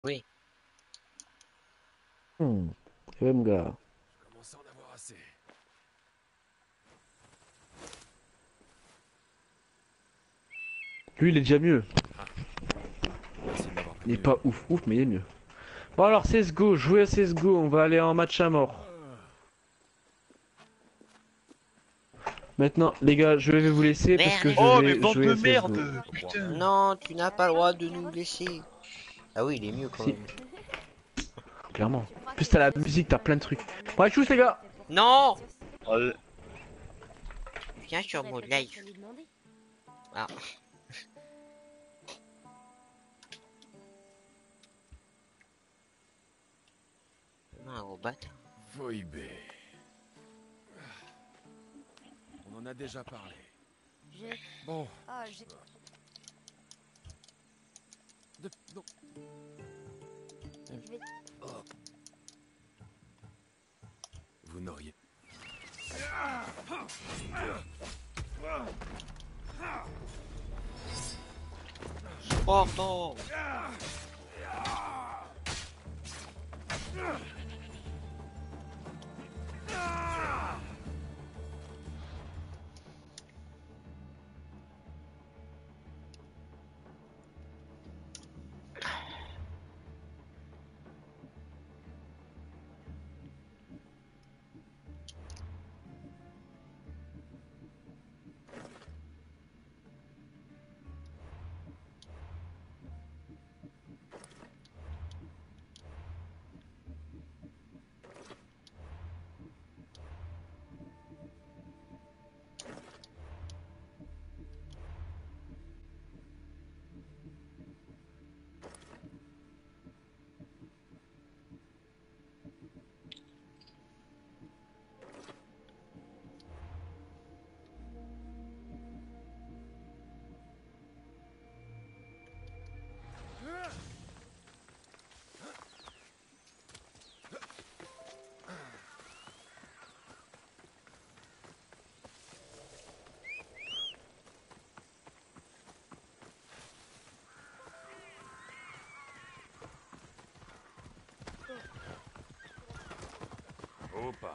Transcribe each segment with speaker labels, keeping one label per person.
Speaker 1: Oui.
Speaker 2: Ouais, mon gars.
Speaker 3: Je commence à en avoir assez.
Speaker 2: Lui, il est déjà mieux.
Speaker 3: Ah, merci de m'avoir
Speaker 2: Il est
Speaker 3: prévenu.
Speaker 2: pas ouf, ouf, mais il est mieux. Bon, alors, CSGO, jouez à CSGO, on va aller en match à mort. Maintenant, les gars, je vais vous laisser parce
Speaker 1: Merde,
Speaker 2: que je
Speaker 4: Oh, mais
Speaker 2: vais
Speaker 4: bande
Speaker 2: jouer
Speaker 4: de
Speaker 2: à CSGO.
Speaker 4: merde! Putain!
Speaker 1: non, tu n'as pas le droit de nous laisser. Ah oui, il est mieux quand
Speaker 2: Si,
Speaker 1: même.
Speaker 2: clairement. En plus, t'as la musique, t'as plein de trucs. Bon, allez, tchuss, les gars!
Speaker 1: Non,
Speaker 4: Oh,
Speaker 1: viens sur mon live. Ah, non, gros bâtard.
Speaker 3: Voibé. On en a déjà parlé.
Speaker 5: J'ai...
Speaker 3: Bon,
Speaker 5: Ah, j'ai...
Speaker 3: non.
Speaker 5: Je vais...
Speaker 3: Vous n'auriez...
Speaker 1: Pardon.
Speaker 3: Opa.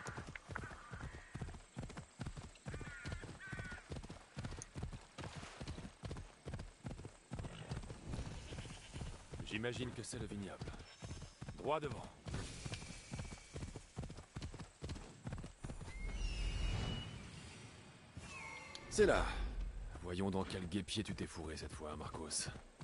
Speaker 3: J'imagine que c'est le vignoble. Droit devant. C'est là. Voyons dans quel guêpier tu t'es fourré cette fois, Marcos.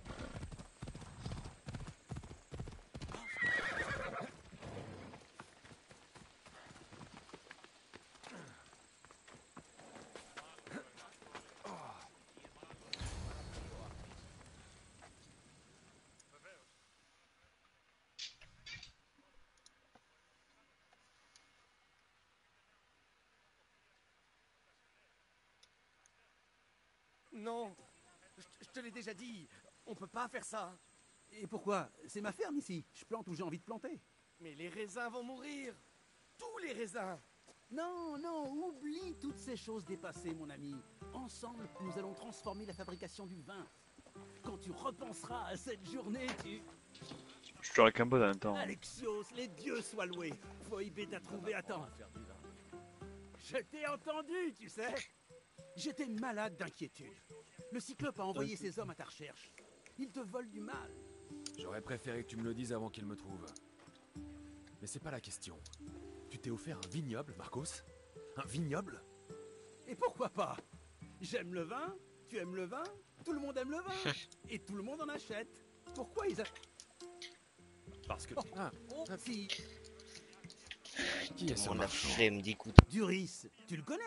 Speaker 6: Non, je te l'ai déjà dit, on peut pas faire ça.
Speaker 7: Et pourquoi? C'est ma ferme ici. Je plante où j'ai envie de planter.
Speaker 6: Mais les raisins vont mourir. Tous les raisins.
Speaker 7: Non, non, oublie toutes ces choses dépassées, mon ami. Ensemble, nous allons transformer la fabrication du vin. Quand tu repenseras à cette journée, tu...
Speaker 4: Je te avec un bot en même temps.
Speaker 7: Alexios, les dieux soient loués. Phoebe t'a trouvé à temps. Je t'ai entendu, tu sais. J'étais malade d'inquiétude. Le Cyclope a envoyé ses hommes à ta recherche. Ils te volent du mal.
Speaker 3: J'aurais préféré que tu me le dises avant qu'il me trouve. Mais c'est pas la question. Tu t'es offert un vignoble, Marcos? Un vignoble?
Speaker 7: Et pourquoi pas? J'aime le vin, tu aimes le vin, tout le monde aime le vin. Et tout le monde en achète. Pourquoi ils...
Speaker 3: Parce que...
Speaker 7: Oh,
Speaker 3: Ah,
Speaker 7: si,
Speaker 3: qui est ce
Speaker 1: On a
Speaker 3: marchand?
Speaker 1: flemme d'écouter.
Speaker 7: Duris, tu le connais?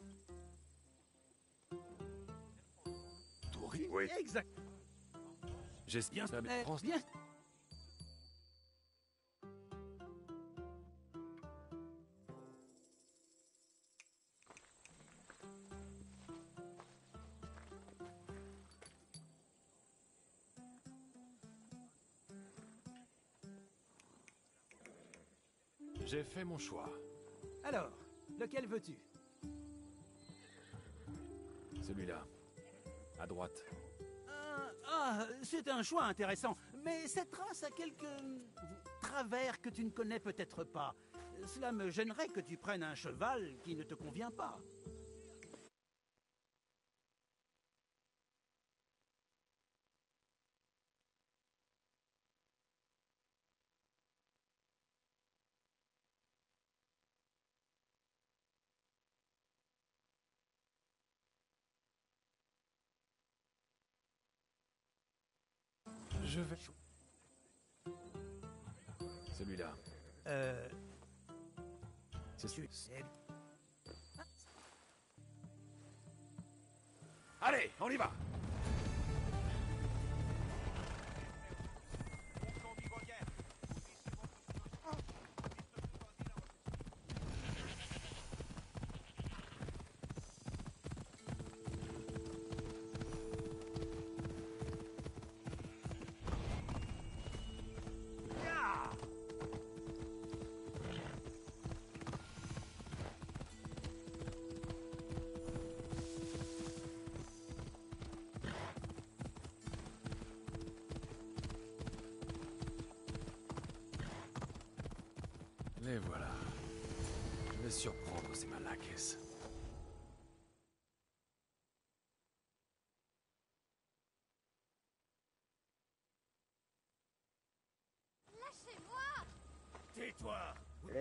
Speaker 3: Touri?
Speaker 4: Oui.
Speaker 7: Exact.
Speaker 3: J'espère...
Speaker 7: Bien.
Speaker 3: J'ai fait mon choix.
Speaker 7: Alors, lequel veux-tu?
Speaker 3: Celui-là. À droite.
Speaker 7: C'est un choix intéressant, Mais cette race a quelques travers que tu ne connais peut-être pas. Cela me gênerait que tu prennes un cheval qui ne te convient pas.
Speaker 3: Je vais... Celui-là. C'est celui... Allez, on y va! Les voilà. Je vais surprendre ces Malakes.
Speaker 5: Lâchez-moi!
Speaker 7: Tais-toi!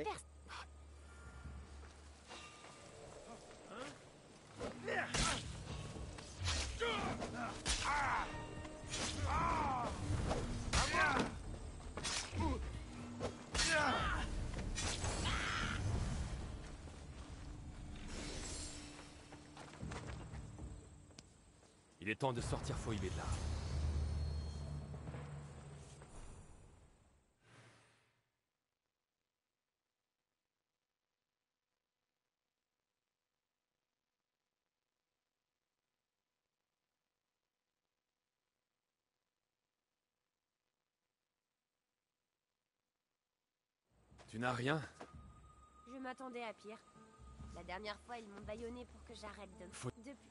Speaker 3: Il est temps de sortir Phoebe de là. Tu n'as rien?
Speaker 5: Je m'attendais à pire. La dernière fois, ils m'ont bâillonné pour que j'arrête de... Depuis...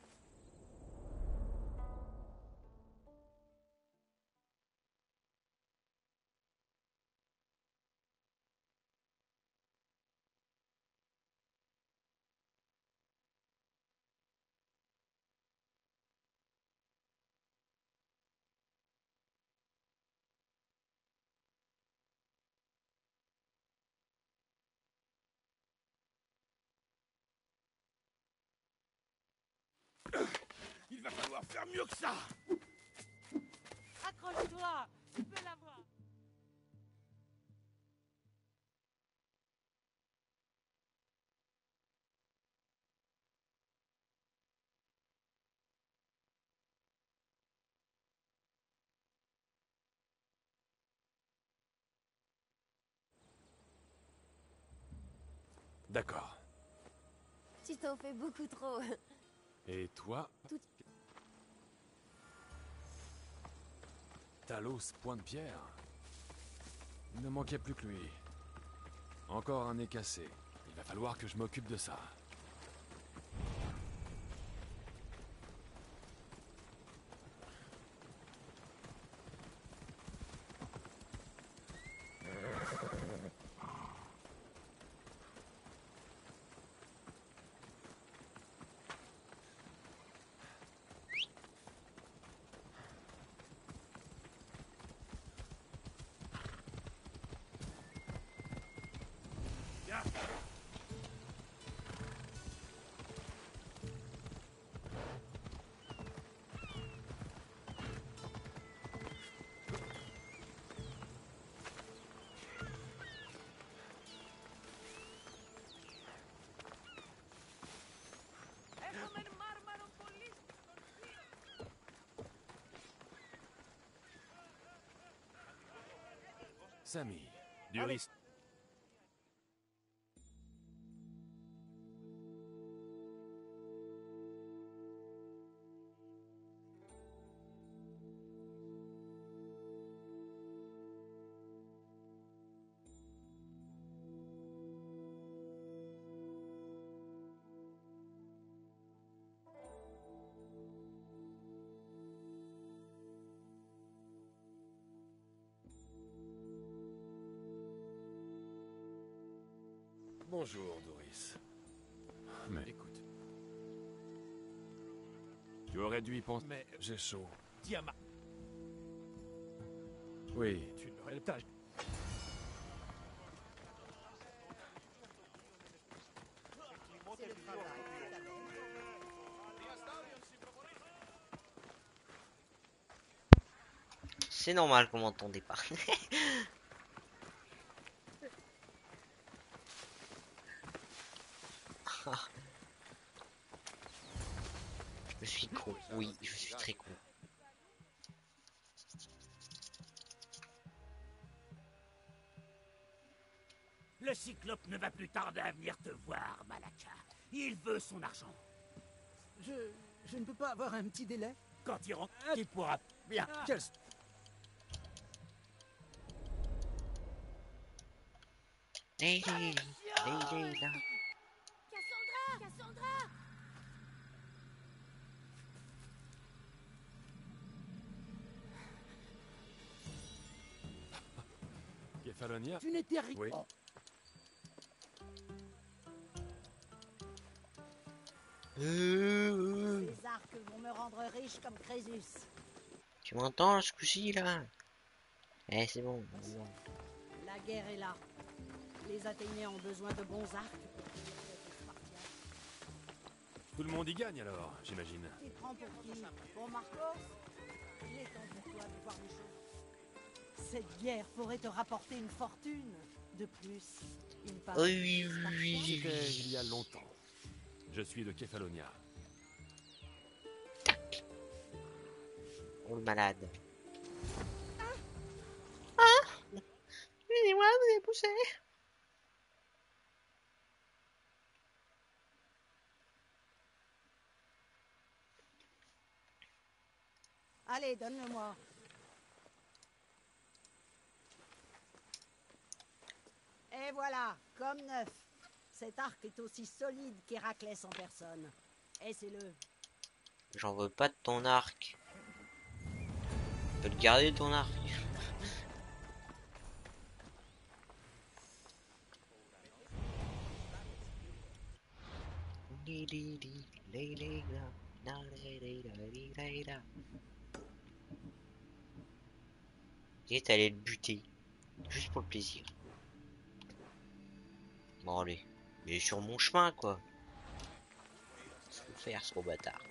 Speaker 7: Il va falloir faire mieux que ça!
Speaker 8: Accroche-toi, tu peux l'avoir.
Speaker 3: D'accord.
Speaker 5: Tu t'en fais beaucoup trop.
Speaker 3: Et toi?
Speaker 5: Tout-
Speaker 3: Talos Pointe-Pierre. Il ne manquait plus que lui. Encore un nez cassé. Il va falloir que je m'occupe de ça.
Speaker 8: Έχουμε μάρμαρο πολύ στον θείο.
Speaker 3: Samy, du risque. Bonjour, Doris. Mais écoute. Tu aurais dû y penser.
Speaker 6: Mais
Speaker 3: J'ai chaud.
Speaker 6: Tiamat,
Speaker 3: Oui.
Speaker 6: tu n'aurais pas.
Speaker 1: C'est normal qu'on m'entendait pas. Je suis con. Oui, je suis très con.
Speaker 7: Le cyclope ne va plus tarder à venir te voir, Malaka. Il veut son argent.
Speaker 6: Je ne peux pas avoir un petit délai.
Speaker 7: Quand il rentre, il pourra... Bien, quel...
Speaker 1: Lady, Lady, là.
Speaker 5: Cassandra! Cassandra!
Speaker 3: Kefalonia.
Speaker 7: Tu n'étais rien.
Speaker 3: Oui.
Speaker 9: Ces arcs vont me rendre riche comme Crésus.
Speaker 1: Tu m'entends ce coup-ci là? Eh, c'est bon. c'est bon.
Speaker 9: La guerre est là. Les Athéniens ont besoin de bons arcs pour tenir tête aux Spartiates.
Speaker 3: Tout le monde y gagne alors, j'imagine.
Speaker 9: Tu te prends pour qui? Pour Marcos? Il est temps pour toi de voir les choses. Cette guerre pourrait te rapporter une fortune. De plus, une part
Speaker 1: Oui, oui, oui,
Speaker 3: C'était
Speaker 1: oui.
Speaker 3: il y a longtemps. Je suis de Kefalonia.
Speaker 1: Oh le malade. Ah! Excusez-moi, vous avez poussé.
Speaker 9: Allez, donne-le-moi. Et voilà, comme neuf. Cet arc est aussi solide qu'Héraclès en personne. Essaie-le.
Speaker 1: J'en veux pas de ton arc. Tu peux le garder ton arc. Et t'allais le buter. Juste pour le plaisir. Bon allez. Il est sur mon chemin quoi. Faut faire ce gros bâtard.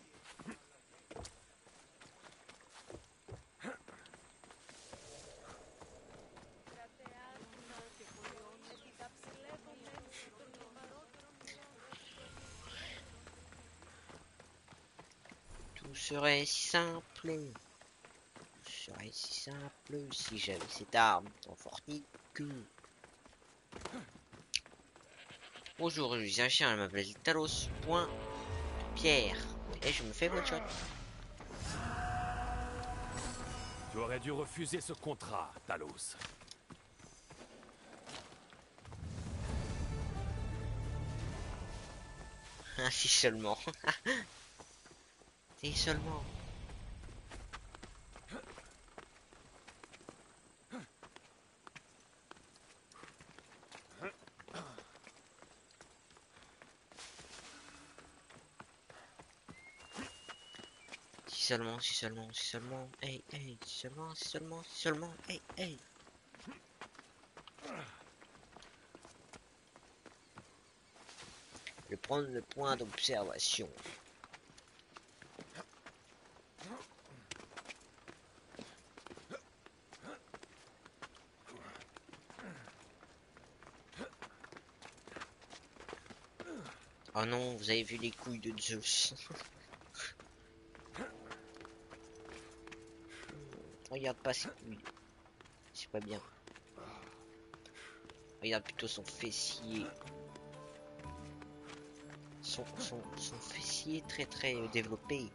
Speaker 1: Tout serait si simple. Tout serait si simple si j'avais cette arme en fornique. Bonjour, je suis un chien, je m'appelle Talos. Point. Pierre. Et je me fais one shot.
Speaker 3: Tu aurais dû refuser ce contrat, Talos.
Speaker 1: Ah, si seulement. Si seulement. Si seulement, si seulement, si seulement. Hey, hey, si seulement, si seulement, si seulement. Hey, hey. Je vais prendre le point d'observation. Oh non, vous avez vu les couilles de Zeus. Regarde pas ses couilles. C'est pas bien. Regarde plutôt son fessier. Son fessier très développé.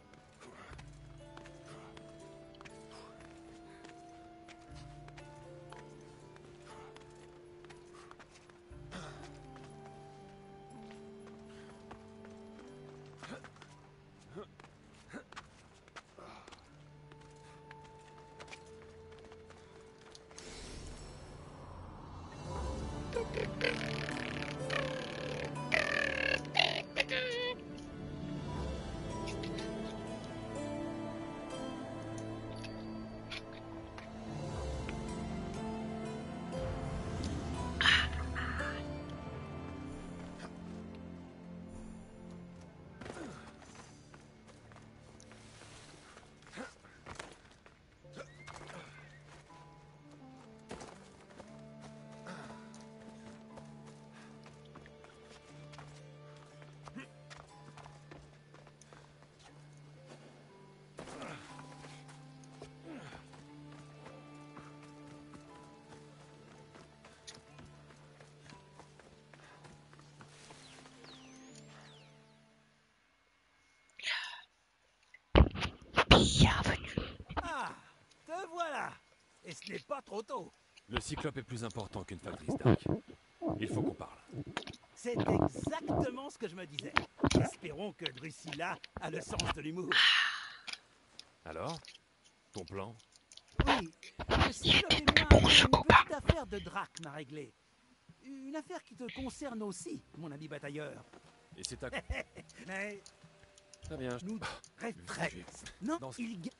Speaker 1: Bienvenue.
Speaker 7: Ah, te voilà. Et ce n'est pas trop tôt.
Speaker 3: Le Cyclope est plus important qu'une factrice Stark. Il faut qu'on parle.
Speaker 7: C'est exactement ce que je me disais. Espérons que Drusilla a le sens de l'humour.
Speaker 3: Alors, ton plan?
Speaker 7: Oui, le Cyclope et moi avons une petite affaire de Drac m'a réglé. Une affaire qui te concerne aussi, mon ami batailleur.
Speaker 3: Et c'est à...
Speaker 7: Mais
Speaker 3: Très bien.
Speaker 7: nous rêve très. Non,
Speaker 3: Dans ce-
Speaker 7: il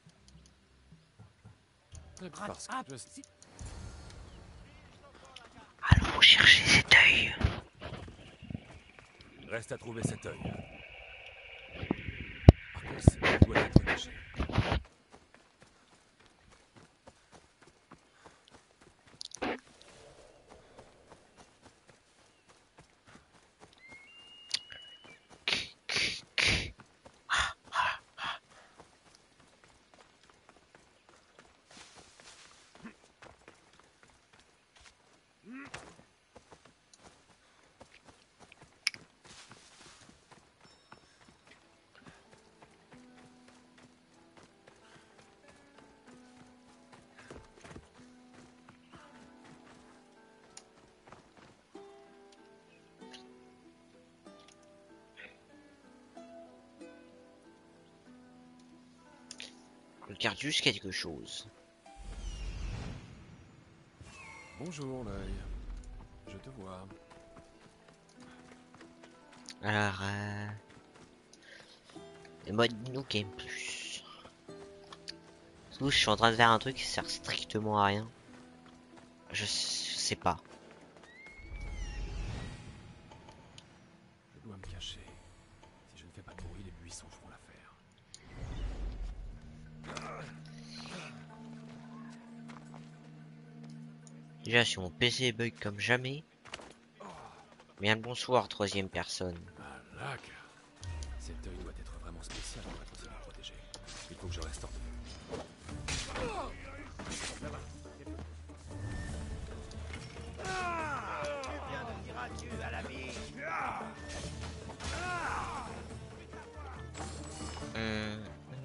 Speaker 3: Parce que je...
Speaker 7: si-
Speaker 1: Allons chercher cet œil.
Speaker 3: Reste à trouver cet œil. Marcos, il doit être caché.
Speaker 1: Je garde juste quelque chose.
Speaker 3: Bonjour, l'œil. Je te vois.
Speaker 1: Alors, le mode New Game Plus. Je suis en train de faire un truc qui sert strictement à rien. Je sais pas.
Speaker 3: Je dois me cacher. Si je ne fais pas de bruit, les buissons feront l'affaire.
Speaker 1: Déjà, si mon PC bug comme jamais. Bien le bonsoir, troisième personne.
Speaker 3: Malak. Cet œil doit être vraiment spécial pour être aussi bien protégé. Il faut que je reste en...
Speaker 7: viens de dire adieu à la vie.
Speaker 1: Hum,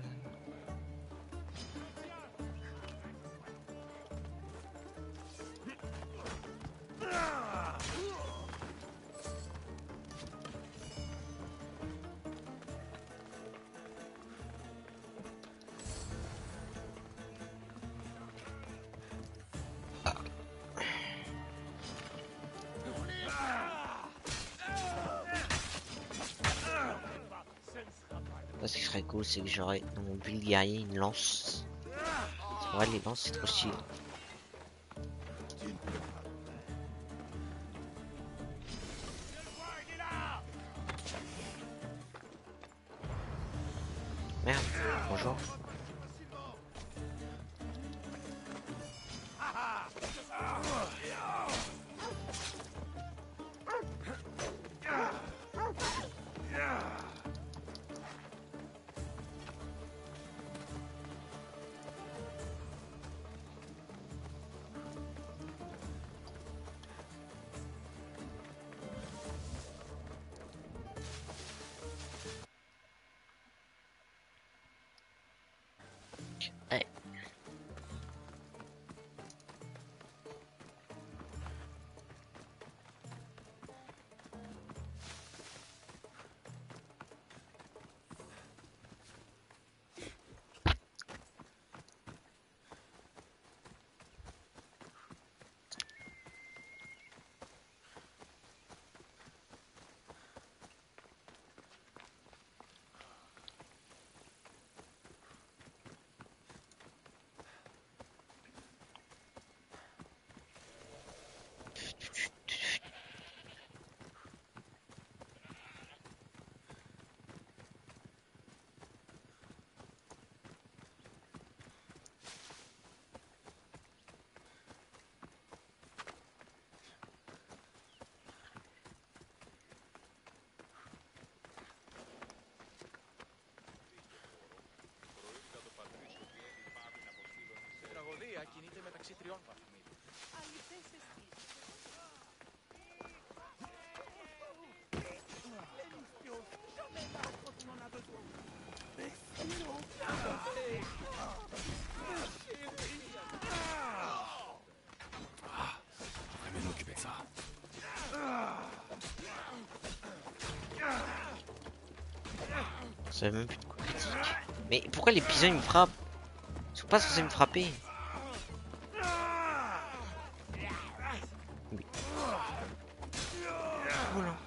Speaker 1: Ce qui serait cool, c'est que j'aurais dans mon build guerrier une lance. C'est vrai, les lances, c'est trop stylé. Merde, bonjour. Hey.
Speaker 8: Τραγωδία κινείται μεταξύ τριών βαθμίδων. Αληθές αισθήσεις.
Speaker 7: L'émission, jamais l'astre qu'on en a besoin. Mais sinon,
Speaker 3: avec ça.
Speaker 1: On savait même plus de quoi critique. Mais pourquoi les pigeons ils me frappent? Ils sont pas censés me frapper. Oui. Voilà.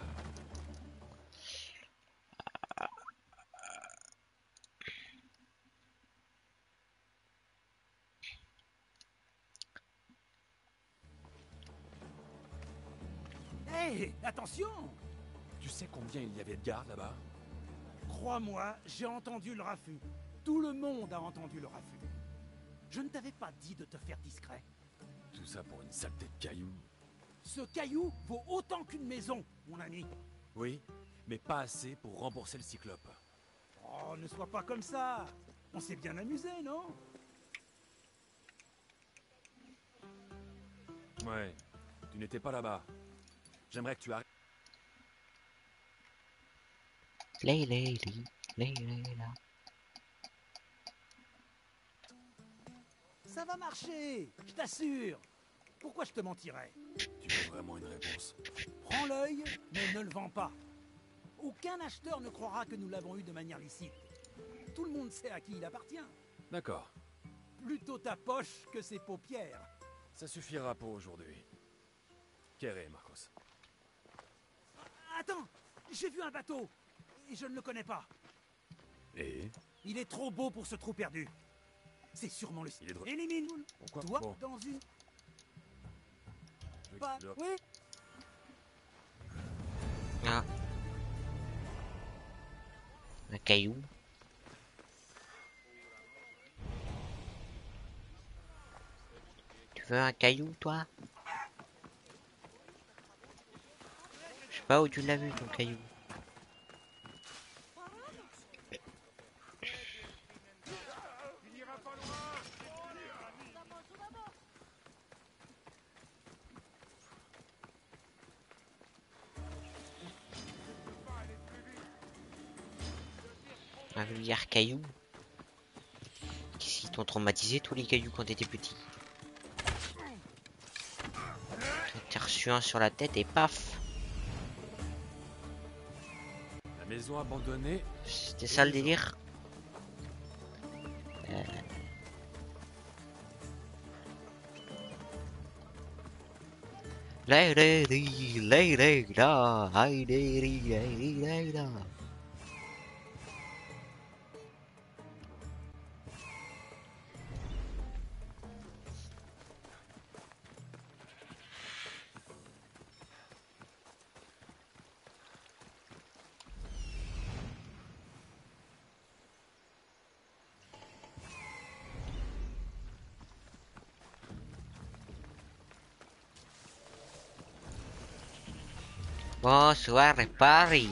Speaker 7: Hé, attention!
Speaker 3: Tu sais combien il y avait de gardes là-bas?
Speaker 7: Crois-moi, j'ai entendu le raffut. Tout le monde a entendu le raffut. Je ne t'avais pas dit de te faire discret.
Speaker 3: Tout ça pour une saleté de cailloux.
Speaker 7: Ce caillou vaut autant qu'une maison, mon ami.
Speaker 3: Oui, mais pas assez pour rembourser le cyclope.
Speaker 7: Oh, ne sois pas comme ça. On s'est bien amusé, non?
Speaker 3: Ouais, tu n'étais pas là-bas. J'aimerais que tu arrêtes.
Speaker 1: Layla.
Speaker 7: Ça va marcher, je t'assure. Pourquoi je te mentirais?
Speaker 3: Tu veux vraiment une réponse?
Speaker 7: Prends l'œil, mais ne le vends pas. Aucun acheteur ne croira que nous l'avons eu de manière licite. Tout le monde sait à qui il appartient.
Speaker 3: D'accord,
Speaker 7: Plutôt ta poche que ses paupières.
Speaker 3: ça suffira pour aujourd'hui. Kéré, Marcos.
Speaker 7: Attends, j'ai vu un bateau. Et je ne le connais pas.
Speaker 3: Et?
Speaker 7: Il est trop beau pour ce trou perdu. C'est sûrement le
Speaker 3: Il est drôle.
Speaker 7: Élimine.
Speaker 3: Pourquoi?
Speaker 7: Toi,
Speaker 3: Bon,
Speaker 7: dans une...
Speaker 3: je-
Speaker 7: Pas...
Speaker 3: je-
Speaker 7: Oui.
Speaker 1: Ah. Un caillou. Tu veux un caillou, toi? Je sais pas où tu l'as vu, ton caillou. Un vulgaire caillou. Qui t'ont traumatisé tous les cailloux quand t'étais petit. T'as reçu un sur la tête et paf.
Speaker 3: La maison abandonnée.
Speaker 1: C'était ça le délire. Bonsoir Paris.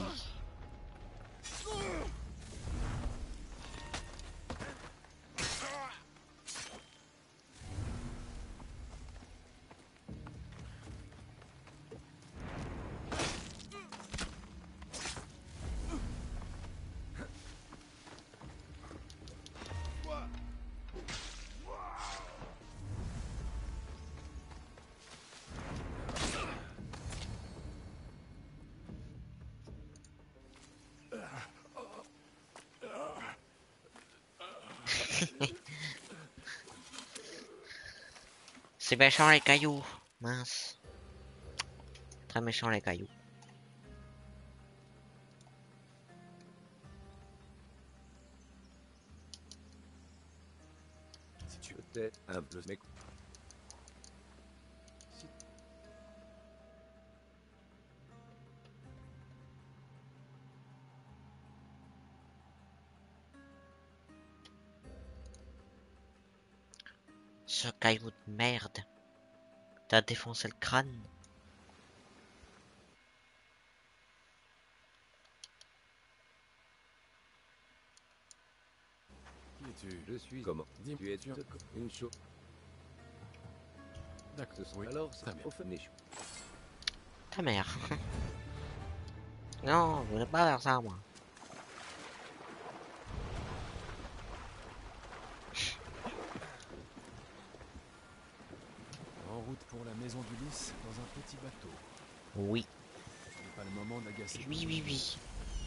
Speaker 1: C'est méchant les cailloux. Mince. Très méchant les cailloux.
Speaker 3: Si tu étais un bleu mec.
Speaker 1: Ce caillou de merde. T'as défoncé le crâne.
Speaker 3: Qui es-tu?
Speaker 10: Je suis comment?
Speaker 3: Dis-moi,
Speaker 10: Tu es
Speaker 3: tu es-
Speaker 10: une chose.
Speaker 3: D'accord, oui.
Speaker 10: Alors,
Speaker 3: Très
Speaker 10: ça
Speaker 3: bien.
Speaker 10: au finish.
Speaker 1: Ta mère. Non, je voulais pas faire ça moi.
Speaker 3: Bon, En route pour la maison d'Ulysse dans un petit bateau.
Speaker 1: Oui.
Speaker 3: Ce n'est pas le moment d'agacer.
Speaker 1: Oui, oui, oui.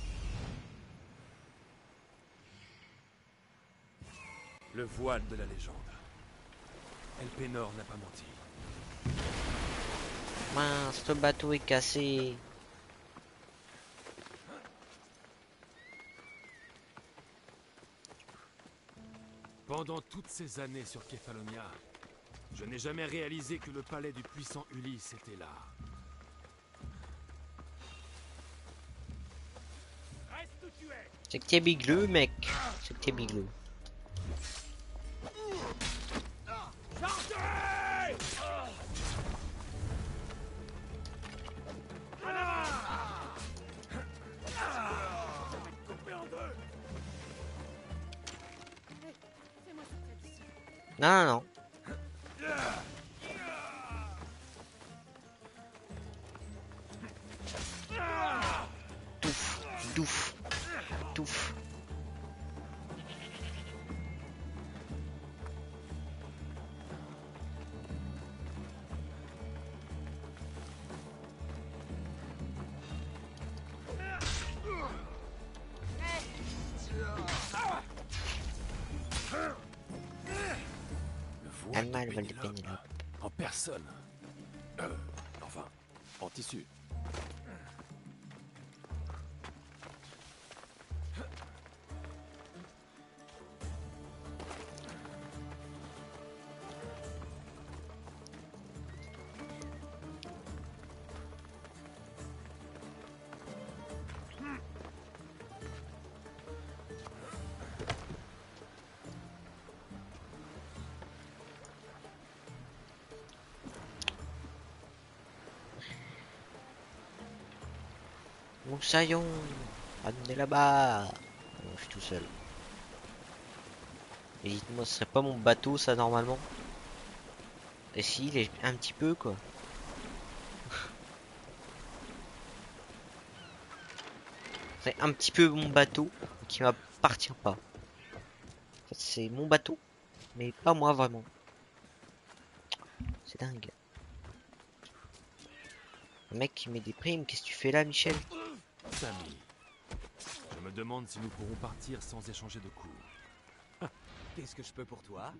Speaker 3: Le voile de la légende. Elpenor n'a pas menti.
Speaker 1: Mince, le bateau est cassé.
Speaker 3: Pendant toutes ces années sur Kefalonia, je n'ai jamais réalisé que le palais du puissant Ulysse était là.
Speaker 7: Reste où tu es.
Speaker 1: C'est que t'es bigleux, mec. C'est que t'es bigleux.
Speaker 7: Sortez! Coupé en deux.
Speaker 5: Fais-moi sortir d'ici.
Speaker 1: Non, non, non. Touffe, touffe, touffe.
Speaker 3: Le voile
Speaker 1: Alma, le
Speaker 3: de
Speaker 1: vol de
Speaker 3: Pénélope.
Speaker 1: Pénélope.
Speaker 3: En personne. Enfin, en tissu.
Speaker 1: Moussaillon, amenez là-bas. Non, je suis tout seul. Et dites-moi, ce serait pas mon bateau ça normalement? Et si, il est un petit peu quoi. C'est un petit peu mon bateau qui m'appartient pas. En fait, c'est mon bateau, mais pas moi vraiment. C'est dingue. Le mec qui met des primes, qu'est-ce que tu fais là, Michel?
Speaker 3: Samy, je me demande si nous pourrons partir sans échanger de coups.
Speaker 6: Qu'est-ce que je peux pour toi?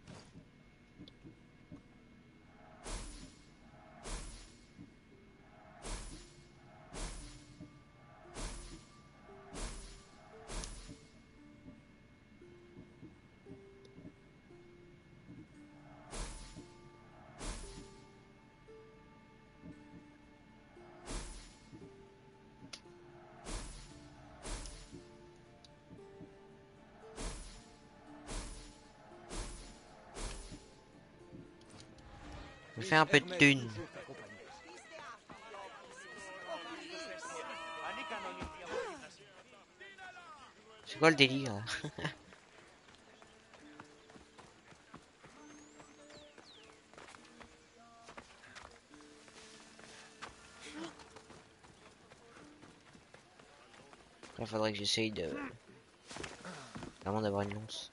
Speaker 1: Je fais un peu de thune. C'est quoi le délire là? Il faudrait que j'essaye de vraiment d'avoir une lance.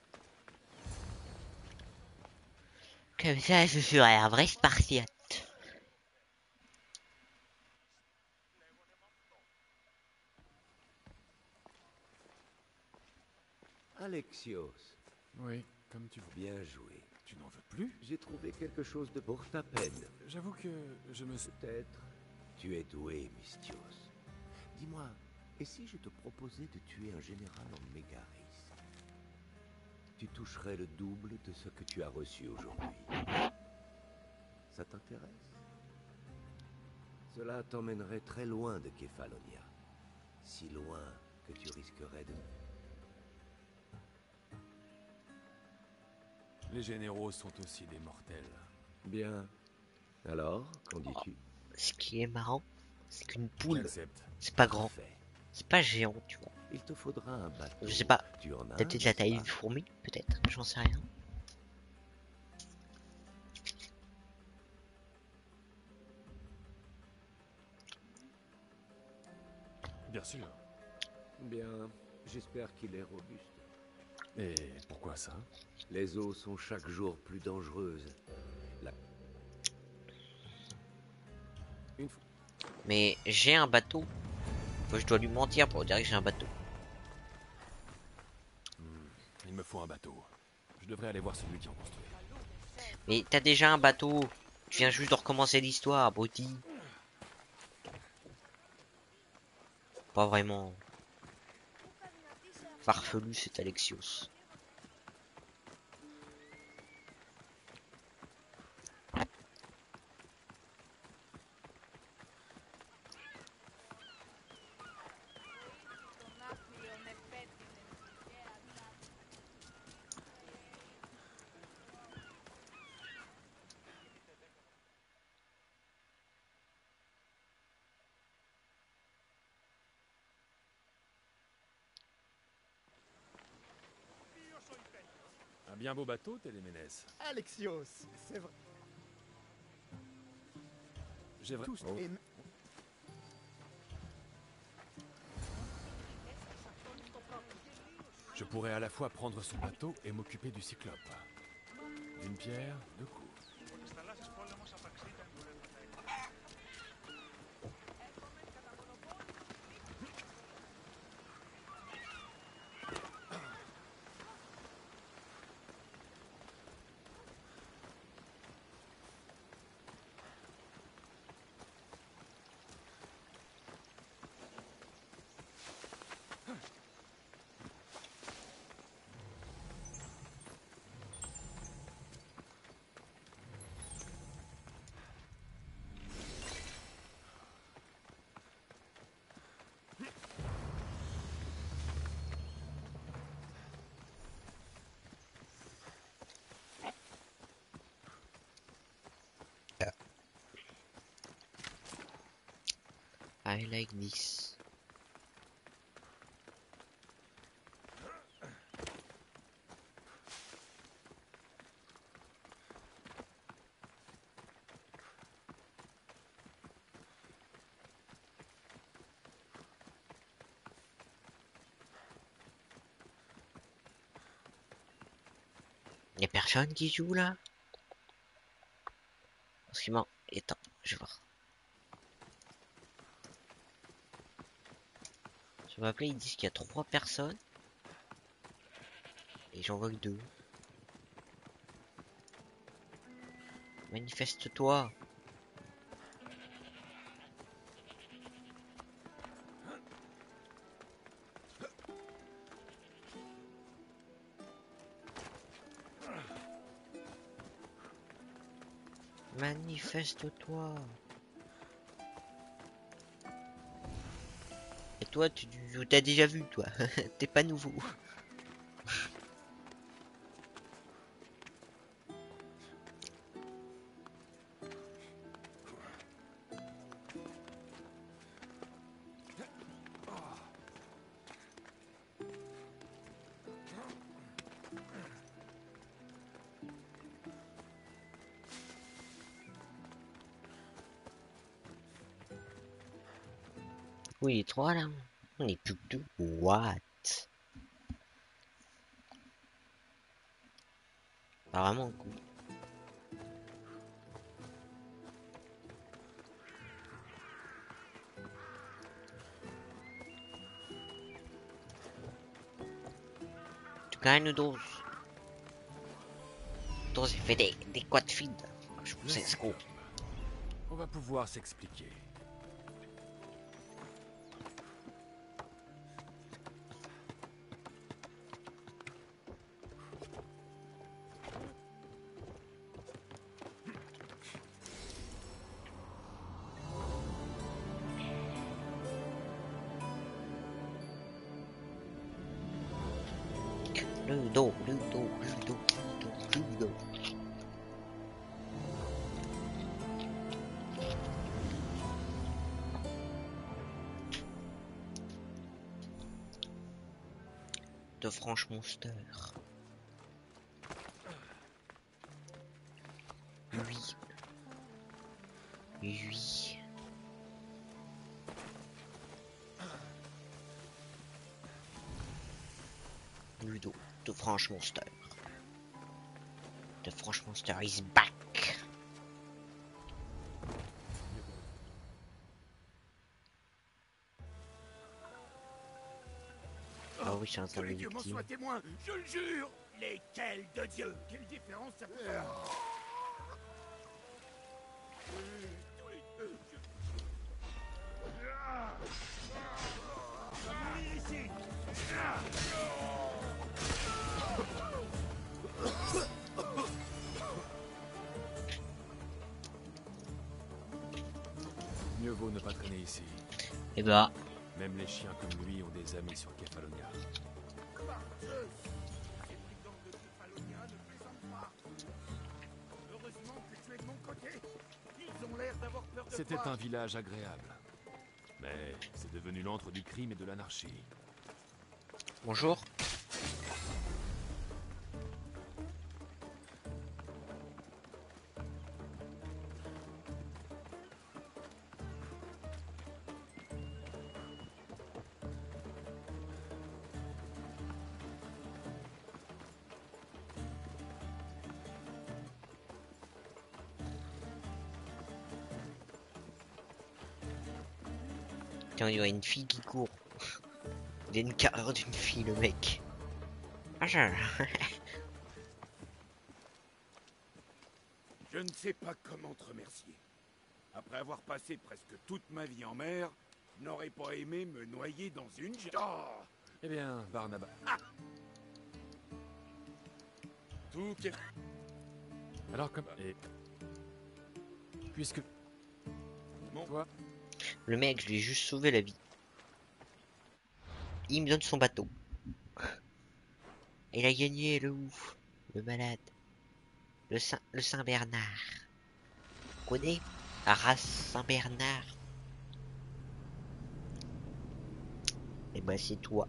Speaker 1: Comme ça, je serai un vrai Spartiate.
Speaker 10: Alexios,
Speaker 3: Oui, comme tu veux.
Speaker 10: bien joué.
Speaker 3: Tu n'en veux plus?
Speaker 10: J'ai trouvé quelque chose de pour ta peine.
Speaker 3: J'avoue que je me suis...
Speaker 10: Peut-être. Tu es doué, Mystios. Dis-moi, et si je te proposais de tuer un général en Mégaris? Tu toucherais le double de ce que tu as reçu aujourd'hui. Ça t'intéresse? Cela t'emmènerait très loin de Kefalonia. Si loin que tu risquerais de...
Speaker 3: Les généraux sont aussi des mortels.
Speaker 10: Bien. Alors, qu'en dis-tu?
Speaker 1: Ce qui est marrant, c'est qu'une poule,
Speaker 3: J'accepte.
Speaker 1: c'est pas grand,
Speaker 10: Parfait.
Speaker 1: c'est pas géant, tu vois.
Speaker 10: Il te faudra un bateau.
Speaker 1: Je sais pas,
Speaker 10: Tu en as
Speaker 1: t'as
Speaker 10: un,
Speaker 1: peut-être la taille
Speaker 10: n'est-ce
Speaker 1: d'une fourmi, peut-être, j'en sais rien.
Speaker 3: Bien sûr.
Speaker 10: pas? Bien, j'espère qu'il est robuste.
Speaker 3: Et pourquoi ça?
Speaker 10: Les eaux sont chaque jour plus dangereuses.
Speaker 3: Une fois.
Speaker 1: Mais j'ai un bateau. Je dois lui mentir pour dire que j'ai un bateau.
Speaker 3: Il me faut un bateau. Je devrais aller voir celui qui en construit.
Speaker 1: Mais t'as déjà un bateau. Tu viens juste de recommencer l'histoire, abruti. Pas vraiment. Farfelu, c'est Alexios.
Speaker 3: Un bien beau bateau, Téléménès.
Speaker 6: Alexios, c'est vrai.
Speaker 3: J'ai vraiment...
Speaker 6: Tous et
Speaker 3: Je pourrais à la fois prendre son bateau et m'occuper du cyclope. D'une pierre, deux coups.
Speaker 1: I like this. Y'a personne qui joue là? Parce qu'il m'a... Attends, je vais voir. Sur ma play, ils disent qu'il y a 3 personnes. Et j'en vois que 2. Manifeste-toi. Manifeste-toi. Et toi, tu t'as déjà vu, toi. T'es pas nouveau. Oui, les 3 là. On est plus que 2. What? Pas vraiment cool. Tu gagnes 12. 12, il fait des quad feed. Je pense que c'est cool.
Speaker 3: On va pouvoir s'expliquer.
Speaker 1: Ludo. De franche monster. Oui. Ludo, de franche monster. The French monster is back. oui, je suis un
Speaker 6: Que les dieux m'en
Speaker 1: victime.
Speaker 6: soient témoins, je le jure. Lesquels de dieux? Quelle différence ça peut faire? Tous les deux, On va mourir ici.
Speaker 3: Mieux vaut ne pas traîner ici.
Speaker 1: Et bah,
Speaker 3: Même les chiens comme lui ont des amis sur Kefalonia.
Speaker 6: Par Zeus, ces brigands de Kefalonia ne plaisantent pas. Heureusement que tu es de mon côté. Ils ont l'air d'avoir peur de toi.
Speaker 3: C'était un village agréable. Mais c'est devenu l'antre du crime et de l'anarchie.
Speaker 1: bonjour. Tiens, il y a une fille qui court. Il a une carrière d'une fille, le mec. Ah,
Speaker 6: Je ne sais pas comment te remercier. Après avoir passé presque toute ma vie en mer, je n'aurais pas aimé me noyer dans une... Oh,
Speaker 3: Eh bien, Barnabas.
Speaker 6: tout est...
Speaker 3: Alors comme... Et... Puisque...
Speaker 6: Bon.
Speaker 3: Toi,
Speaker 1: Le mec, je lui ai juste sauvé la vie. Il me donne son bateau. Il a gagné, le ouf. Le malade. Le Saint-Bernard. Connais la race Saint-Bernard. Et bah c'est toi.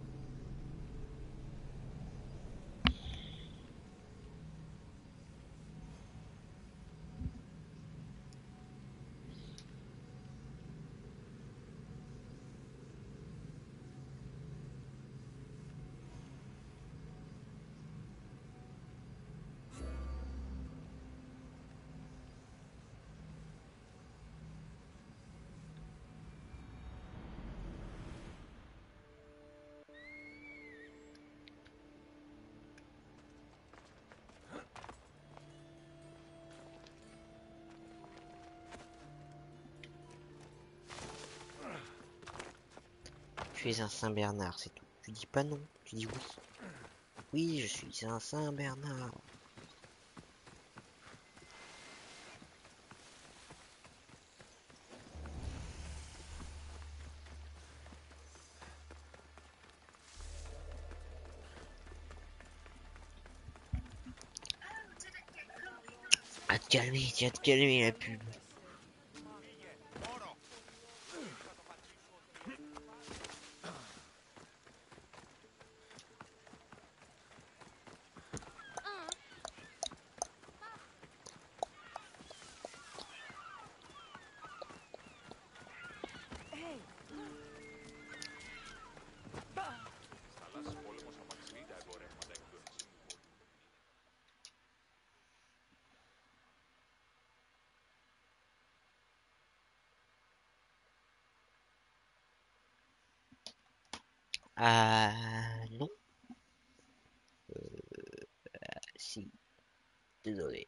Speaker 1: Tu es un Saint-Bernard, c'est tout. Tu dis pas non, tu dis oui. Oui, je suis un Saint-Bernard. À te calmer, tiens, te calmer la pub. Non. Si. Désolé.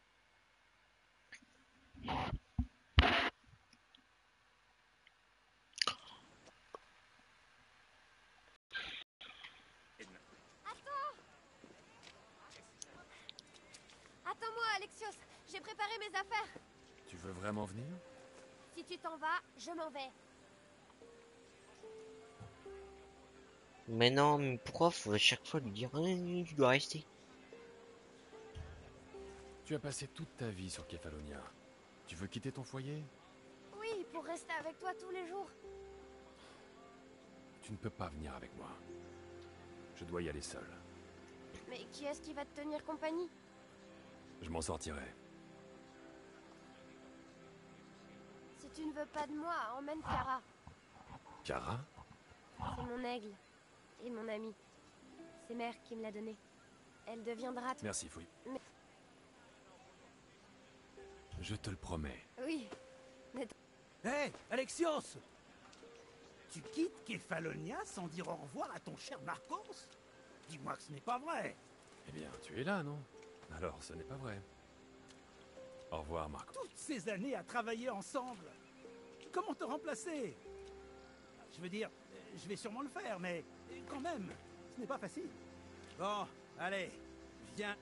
Speaker 5: Attends-moi, Alexios. J'ai préparé mes affaires.
Speaker 3: tu veux vraiment venir?
Speaker 5: Si tu t'en vas, je m'en vais.
Speaker 1: Mais non, mais pourquoi faut à chaque fois lui dire tu dois rester?
Speaker 3: Tu as passé toute ta vie sur Kefalonia. Tu veux quitter ton foyer?
Speaker 5: Oui, pour rester avec toi tous les jours.
Speaker 3: Tu ne peux pas venir avec moi. Je dois y aller seul.
Speaker 5: Mais qui est-ce qui va te tenir compagnie?
Speaker 3: Je m'en sortirai.
Speaker 5: Si tu ne veux pas de moi, emmène Kara.
Speaker 3: Kara?
Speaker 5: C'est mon aigle. Et mon amie. C'est Mère qui me l'a donné. Elle deviendra...
Speaker 3: Merci, Fouille.
Speaker 5: Mais-
Speaker 3: Je te le promets.
Speaker 5: Oui.
Speaker 7: Hé, Alexios! Tu quittes Kefalonia sans dire au revoir à ton cher Marcos? Dis-moi que ce n'est pas vrai.
Speaker 3: Eh bien, tu es là, non? Alors, ce n'est pas vrai. Au revoir, Marco.
Speaker 7: Toutes ces années à travailler ensemble. Comment te remplacer? Je veux dire, je vais sûrement le faire, mais quand même, ce n'est pas facile. Bon, allez, viens.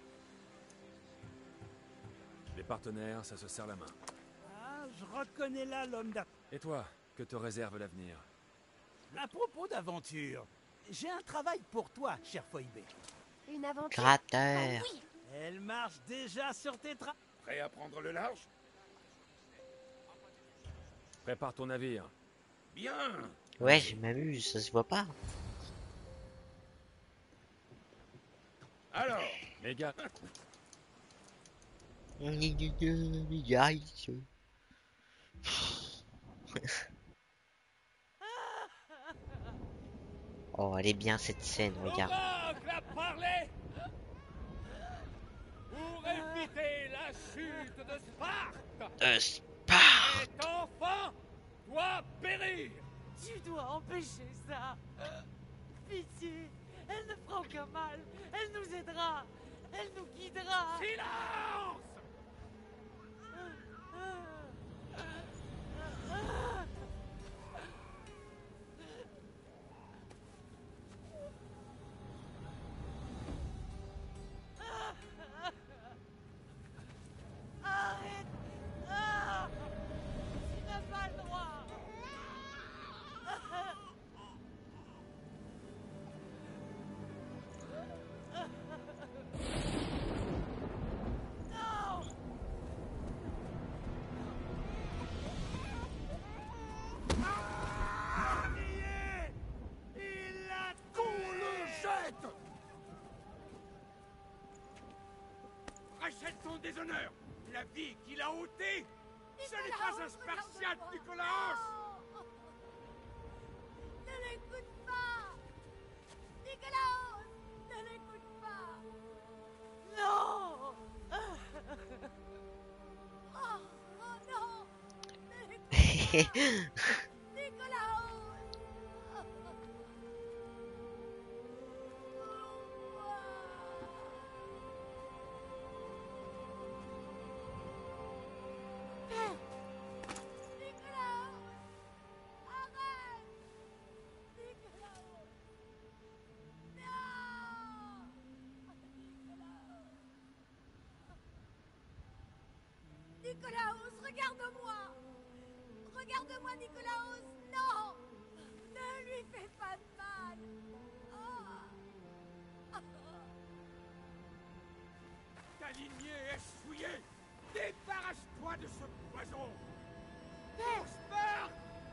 Speaker 3: Les partenaires, ça se serre la main.
Speaker 7: Ah, je reconnais là l'homme d'affaires.
Speaker 3: Et toi, que te réserve l'avenir?
Speaker 7: À propos d'aventure, j'ai un travail pour toi, cher Foibé.
Speaker 5: Une aventure.
Speaker 1: Cratère.
Speaker 5: Oh oui.
Speaker 7: Elle marche déjà sur tes traces.
Speaker 6: Prêt à prendre le large?
Speaker 3: Prépare ton navire.
Speaker 6: Bien.
Speaker 1: Ouais, je m'amuse, ça se voit pas.
Speaker 6: Alors,
Speaker 3: Les gars,
Speaker 1: Oh, elle est bien cette scène, regarde.
Speaker 6: l'oracle a parlé pour éviter la chute de Sparte.
Speaker 1: Sparte.
Speaker 6: Cet enfant doit périr.
Speaker 9: Tu dois empêcher ça. Pitié, elle ne fera aucun mal. Elle nous aidera. Elle nous guidera.
Speaker 6: Silence.
Speaker 9: Arrête. Ah, tu n'as pas le droit. Non.
Speaker 6: Il a qu'on le jette. Rachète son déshonneur. La vie qu'il a ôtée. Ce n'est pas un Spartiate, Nicolas.
Speaker 5: Ne l'écoute pas. Nicolas, ne l'écoute pas.
Speaker 9: Non.
Speaker 5: Oh, oh non. Ne l'écoute pas. Nicolas. Nicolas. Arrête. Nicolas. Non. Nicolaos, regarde-moi. Regarde-moi, Nicolaos. Non. Ne lui fais pas de mal. Oh.
Speaker 6: Ta lignée est souillée. Débarrasse-toi de ce poison.
Speaker 5: Père.
Speaker 6: Pour Sparte.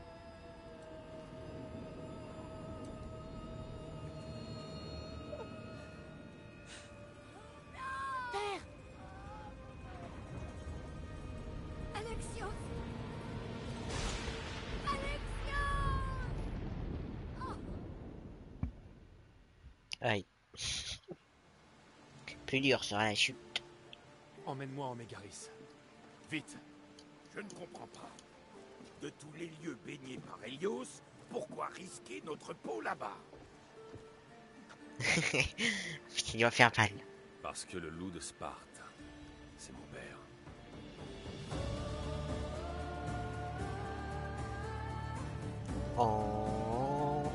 Speaker 5: Père. Alexios. Alexios. Oh.
Speaker 1: Aïe. Plus dur sera la chute.
Speaker 3: emmène-moi en Mégaris.
Speaker 6: Vite. Je ne comprends pas. De tous les lieux baignés par Hélios, pourquoi risquer notre peau là-bas?
Speaker 1: Il va faire mal.
Speaker 3: Parce que le loup de Sparte, c'est mon père.
Speaker 1: Oh.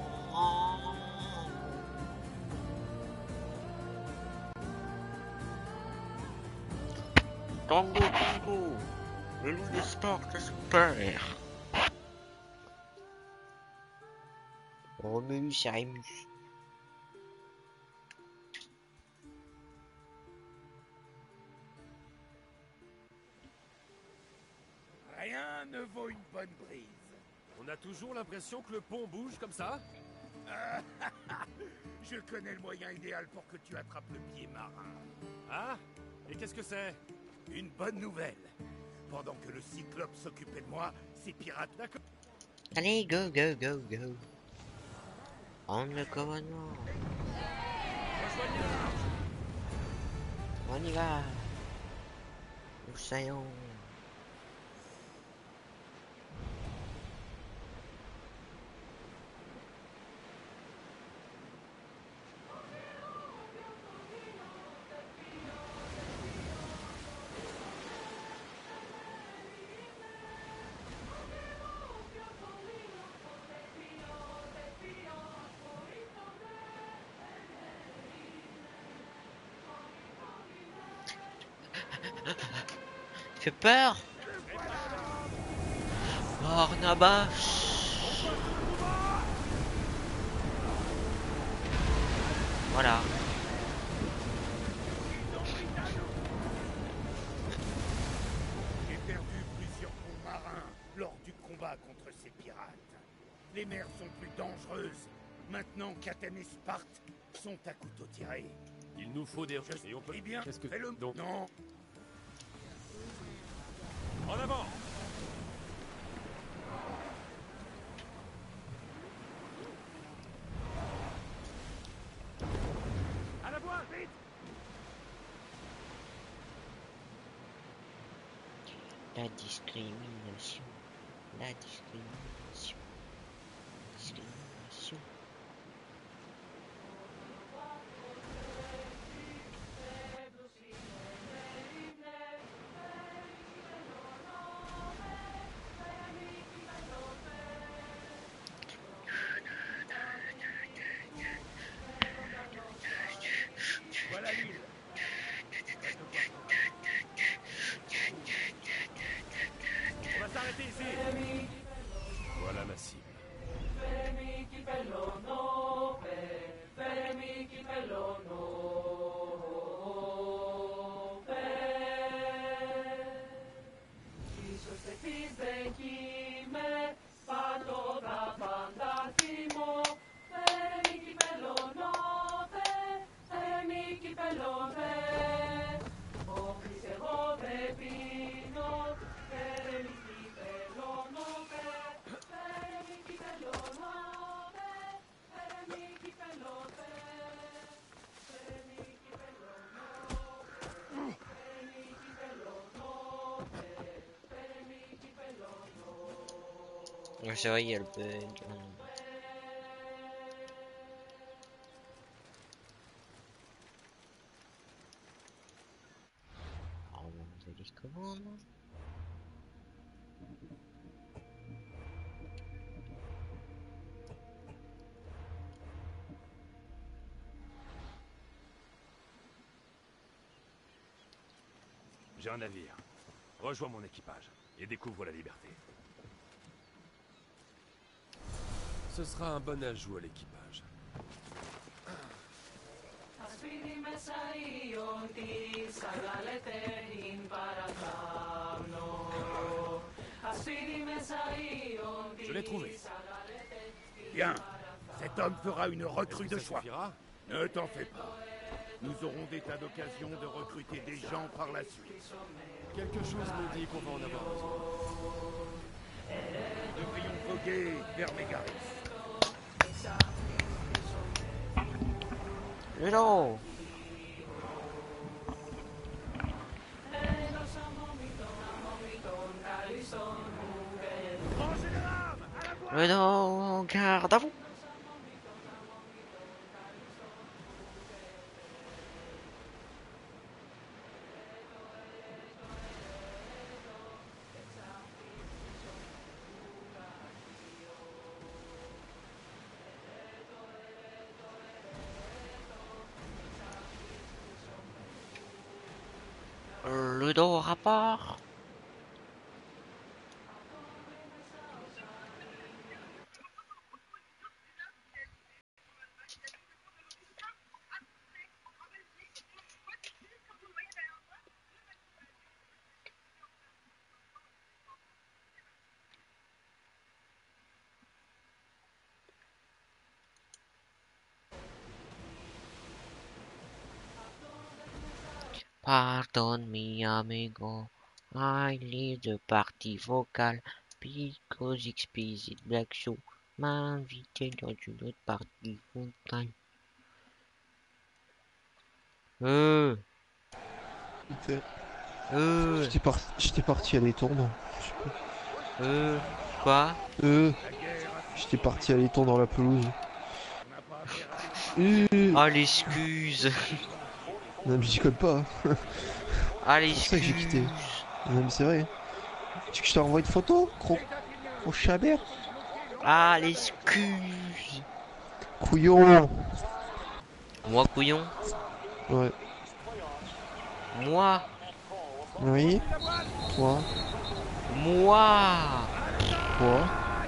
Speaker 1: Tango, tango. Le loup de Sparte, son père. Romulus et Rémus.
Speaker 6: Rien ne vaut une bonne brise.
Speaker 3: On a toujours l'impression que le pont bouge comme ça?
Speaker 6: Je connais le moyen idéal pour que tu attrapes le pied marin.
Speaker 3: Ah? Et qu'est-ce que c'est?
Speaker 6: Une bonne nouvelle. Pendant que le Cyclope s'occupait de moi, ces pirates... D'accord.
Speaker 1: Allez, go, go, go, go. Prendre le commandement. On y va. Nous saillons. fait peur. Barnabas. Voilà.
Speaker 6: J'ai perdu plusieurs bons marins lors du combat contre ces pirates. Les mers sont plus dangereuses maintenant qu'Athènes et Sparte sont à couteau tiré.
Speaker 3: Il nous faut des...
Speaker 6: Et on peut bien.
Speaker 3: Qu'est-ce que...
Speaker 6: Fais-le.
Speaker 3: Donc...
Speaker 6: Non.
Speaker 3: En avant. À la voile, vite.
Speaker 1: La discrimination. La discrimination. Discrimination.
Speaker 6: Voilà l'île.
Speaker 3: On va s'arrêter ici. Voilà la cible.
Speaker 1: Ouais, c'est vrai, il y a le bug. Alors, on va les commandes.
Speaker 3: J'ai un navire. Rejoins mon équipage et découvre la liberté. Ce sera un bon ajout à l'équipage. Je l'ai trouvé.
Speaker 6: Bien. Cet homme fera une recrue de
Speaker 3: Ça
Speaker 6: choix.
Speaker 3: suffira?
Speaker 6: Ne t'en fais pas. Nous aurons des tas d'occasions de recruter des gens par la suite.
Speaker 3: Quelque chose me dit qu'on va en avoir besoin.
Speaker 6: Nous devrions voguer vers Mégaris.
Speaker 1: Hello. Non, garde à vous. Le dos rapport. Pardon me amigo, I leave the party vocal because explicit Black Show m'a invité dans une autre partie vocale.
Speaker 11: J'étais parti à l'étendre.
Speaker 1: Quoi?
Speaker 11: J'étais parti à l'étendre dans la pelouse.
Speaker 1: Ah l'excuse.
Speaker 11: Non mais j'y colle pas.
Speaker 1: Ah
Speaker 11: c'est pour ça que j'ai quitté. Non mais c'est vrai. Tu veux que je te renvoie une photo, gros chabert?
Speaker 1: Ah l'excuse.
Speaker 11: Couillon.
Speaker 1: Moi couillon?
Speaker 11: Ouais.
Speaker 1: Moi?
Speaker 11: Oui. Toi.
Speaker 1: Moi.
Speaker 11: Toi.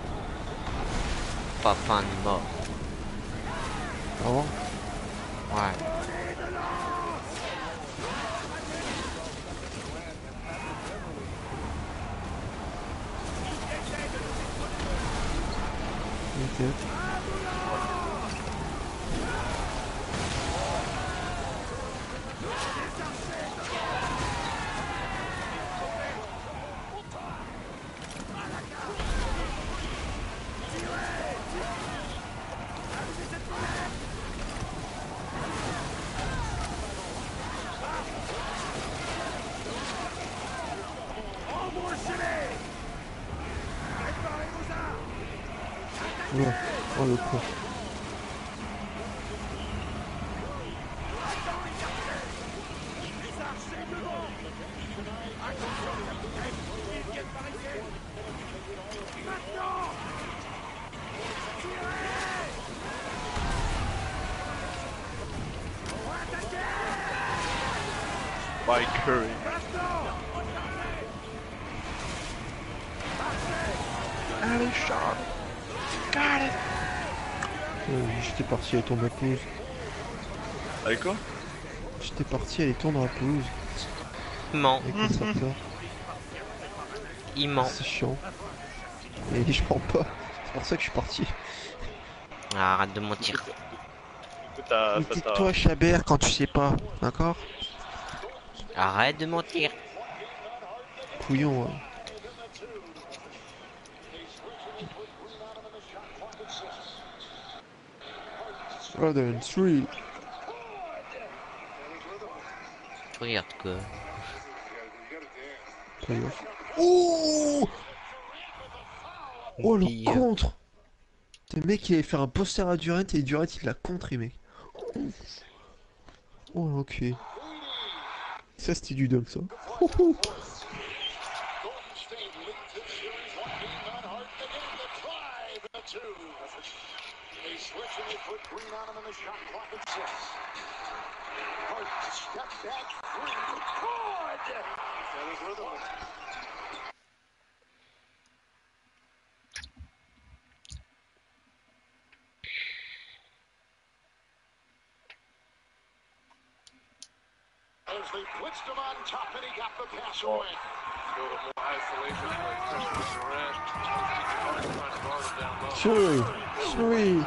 Speaker 1: Papa est mort.
Speaker 11: Ah bon?
Speaker 1: Ouais.
Speaker 11: Ok. Ouais. Oh le con.
Speaker 4: By Curry.
Speaker 11: Allez, Charles. Got it. J'étais parti, elle tourne dans la pelouse.
Speaker 4: Avec quoi?
Speaker 11: J'étais parti, elle tourne dans la pelouse.
Speaker 1: Ment.
Speaker 11: Avec le starter.
Speaker 1: Il ment.
Speaker 11: C'est chiant. Et je mens pas. C'est pour ça que je suis parti.
Speaker 1: Ah, arrête de mentir.
Speaker 11: Tais-toi, Chabert, quand tu sais pas. D'accord?
Speaker 1: Arrête de mentir.
Speaker 11: Couillon, ouais. Rather 3.
Speaker 1: Tu regardes quoi?
Speaker 11: Playoff. Oh! Oh le
Speaker 1: Pire.
Speaker 11: contre! Le mec il allait faire un poster à Durant et Durant il l'a contré mec. Oh ok. Ça c'était du dunk ça.
Speaker 12: They blitzed him on top and he got the pass away. Go to more isolation play, especially with Durant.
Speaker 11: Three.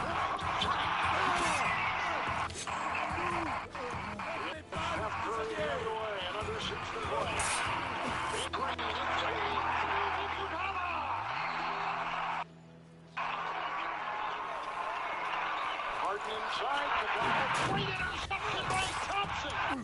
Speaker 12: Harden inside, the ball, great interception by Thompson.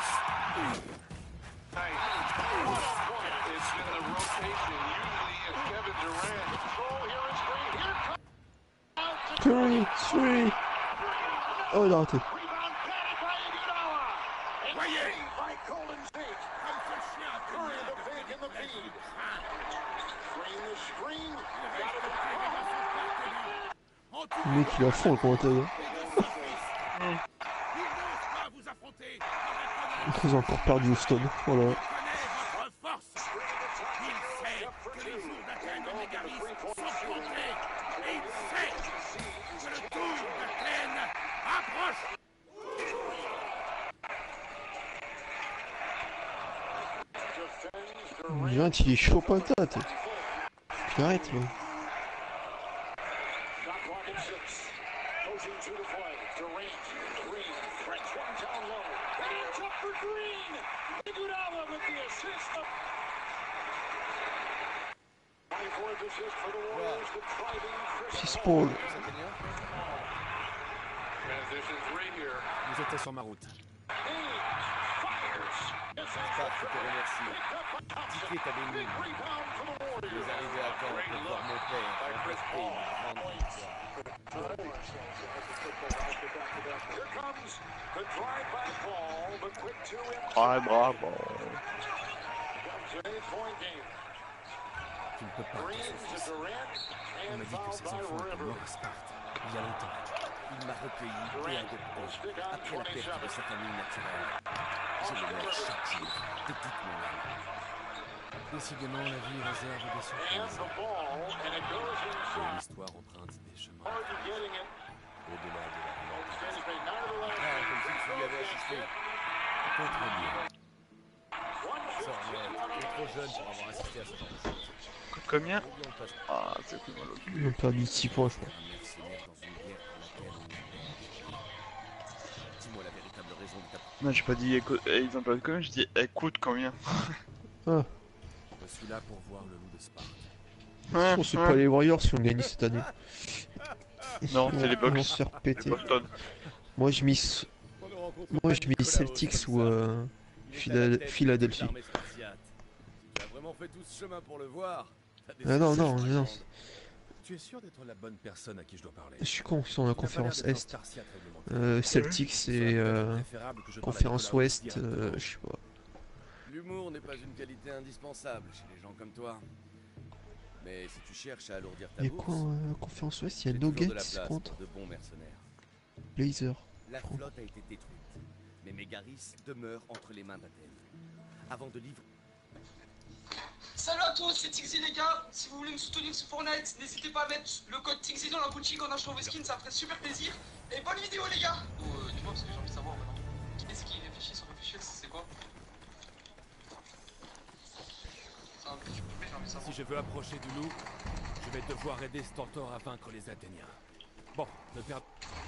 Speaker 12: It's in the rotation. Usually it's Kevin Durant. Control here is great. Here comes
Speaker 11: Curry, 3. Oh il a raté.
Speaker 12: rebound batted by Iguodala. And saved by Golden State. Curry the fake in the feed. Screen the screen. Got it.
Speaker 11: Le mec il est à fond le commentaire. Ils ont encore perdu Houston. Voilà. Durant il est chaud patate. Puis arrête là. Chris Paul.
Speaker 3: Vous étiez sur ma route.
Speaker 10: J'espère que je te remercie. Ticket ta béni. Vous arrivez à temps pour voir mon père, un respect, rendre victoire.
Speaker 4: Ah, bravo.
Speaker 3: Tu ne peux pas être son fils. On m'a dit que ses enfants étaient morts à Sparte, il y a longtemps.
Speaker 10: Il m'a recueilli et adopté après la perte de sa famille naturelle.
Speaker 3: Je le mets chaque jour, de toute mon âme. Décidément, la vie réserve des surprises. Et l'histoire emprunte des chemins. Au-delà de la réalité. Ah, comme si tu y avais assisté. Contre-mieux. T'es trop jeune pour avoir assisté à ce genre de choses.
Speaker 11: Combien? Ah, c'est plus mal.
Speaker 2: Ils ont perdu 6 points, je crois.
Speaker 3: Dis-moi la véritable raison de ta...
Speaker 11: Non, j'ai pas dit ils ont perdu combien, j'ai dit écoute combien.
Speaker 2: Ah.
Speaker 3: Je suis là pour voir le loup de Sparte.
Speaker 2: On sait pas les Warriors si on gagne cette année.
Speaker 11: Non, c'est les Bucks.
Speaker 2: Ils vont se faire péter.
Speaker 11: Boston.
Speaker 2: Moi je mise Celtics ou Philadelphie.
Speaker 3: Tu as vraiment fait tout ce chemin pour le voir.
Speaker 2: Ah non.
Speaker 3: Tu es sûr d'être la bonne personne à qui je dois parler?
Speaker 2: Je suis con, ils sont dans la conférence Est. Celtics et conférence Ouest, je sais pas.
Speaker 3: L'humour n'est pas une qualité indispensable chez les gens comme toi. Mais si tu cherches à alourdir ta
Speaker 2: Il y a
Speaker 3: bourse,
Speaker 2: quoi conférence Ouest? Il y a
Speaker 3: j'ai toujours de la
Speaker 2: Nuggets
Speaker 3: place
Speaker 2: contre
Speaker 3: pour de bons mercenaires.
Speaker 2: Blazers.
Speaker 3: La flotte a été détruite, mais Mégaris demeure entre les mains d'Athènes. Avant de livrer...
Speaker 13: Salut à tous, c'est Tixi les gars. Si vous voulez me soutenir sur Fortnite, n'hésitez pas à mettre le code Tixi dans la boutique en achetant vos skins, ça ferait super plaisir. Et bonne vidéo les gars. Dis-moi parce que j'ai envie de savoir maintenant. Qu'est-ce qui réfléchit sur réfléchir, c'est quoi? C'est un petit peu, j'ai envie de savoir.
Speaker 3: Si je veux approcher du loup, je vais devoir aider Stentor à vaincre les Athéniens. Bon, ne perds...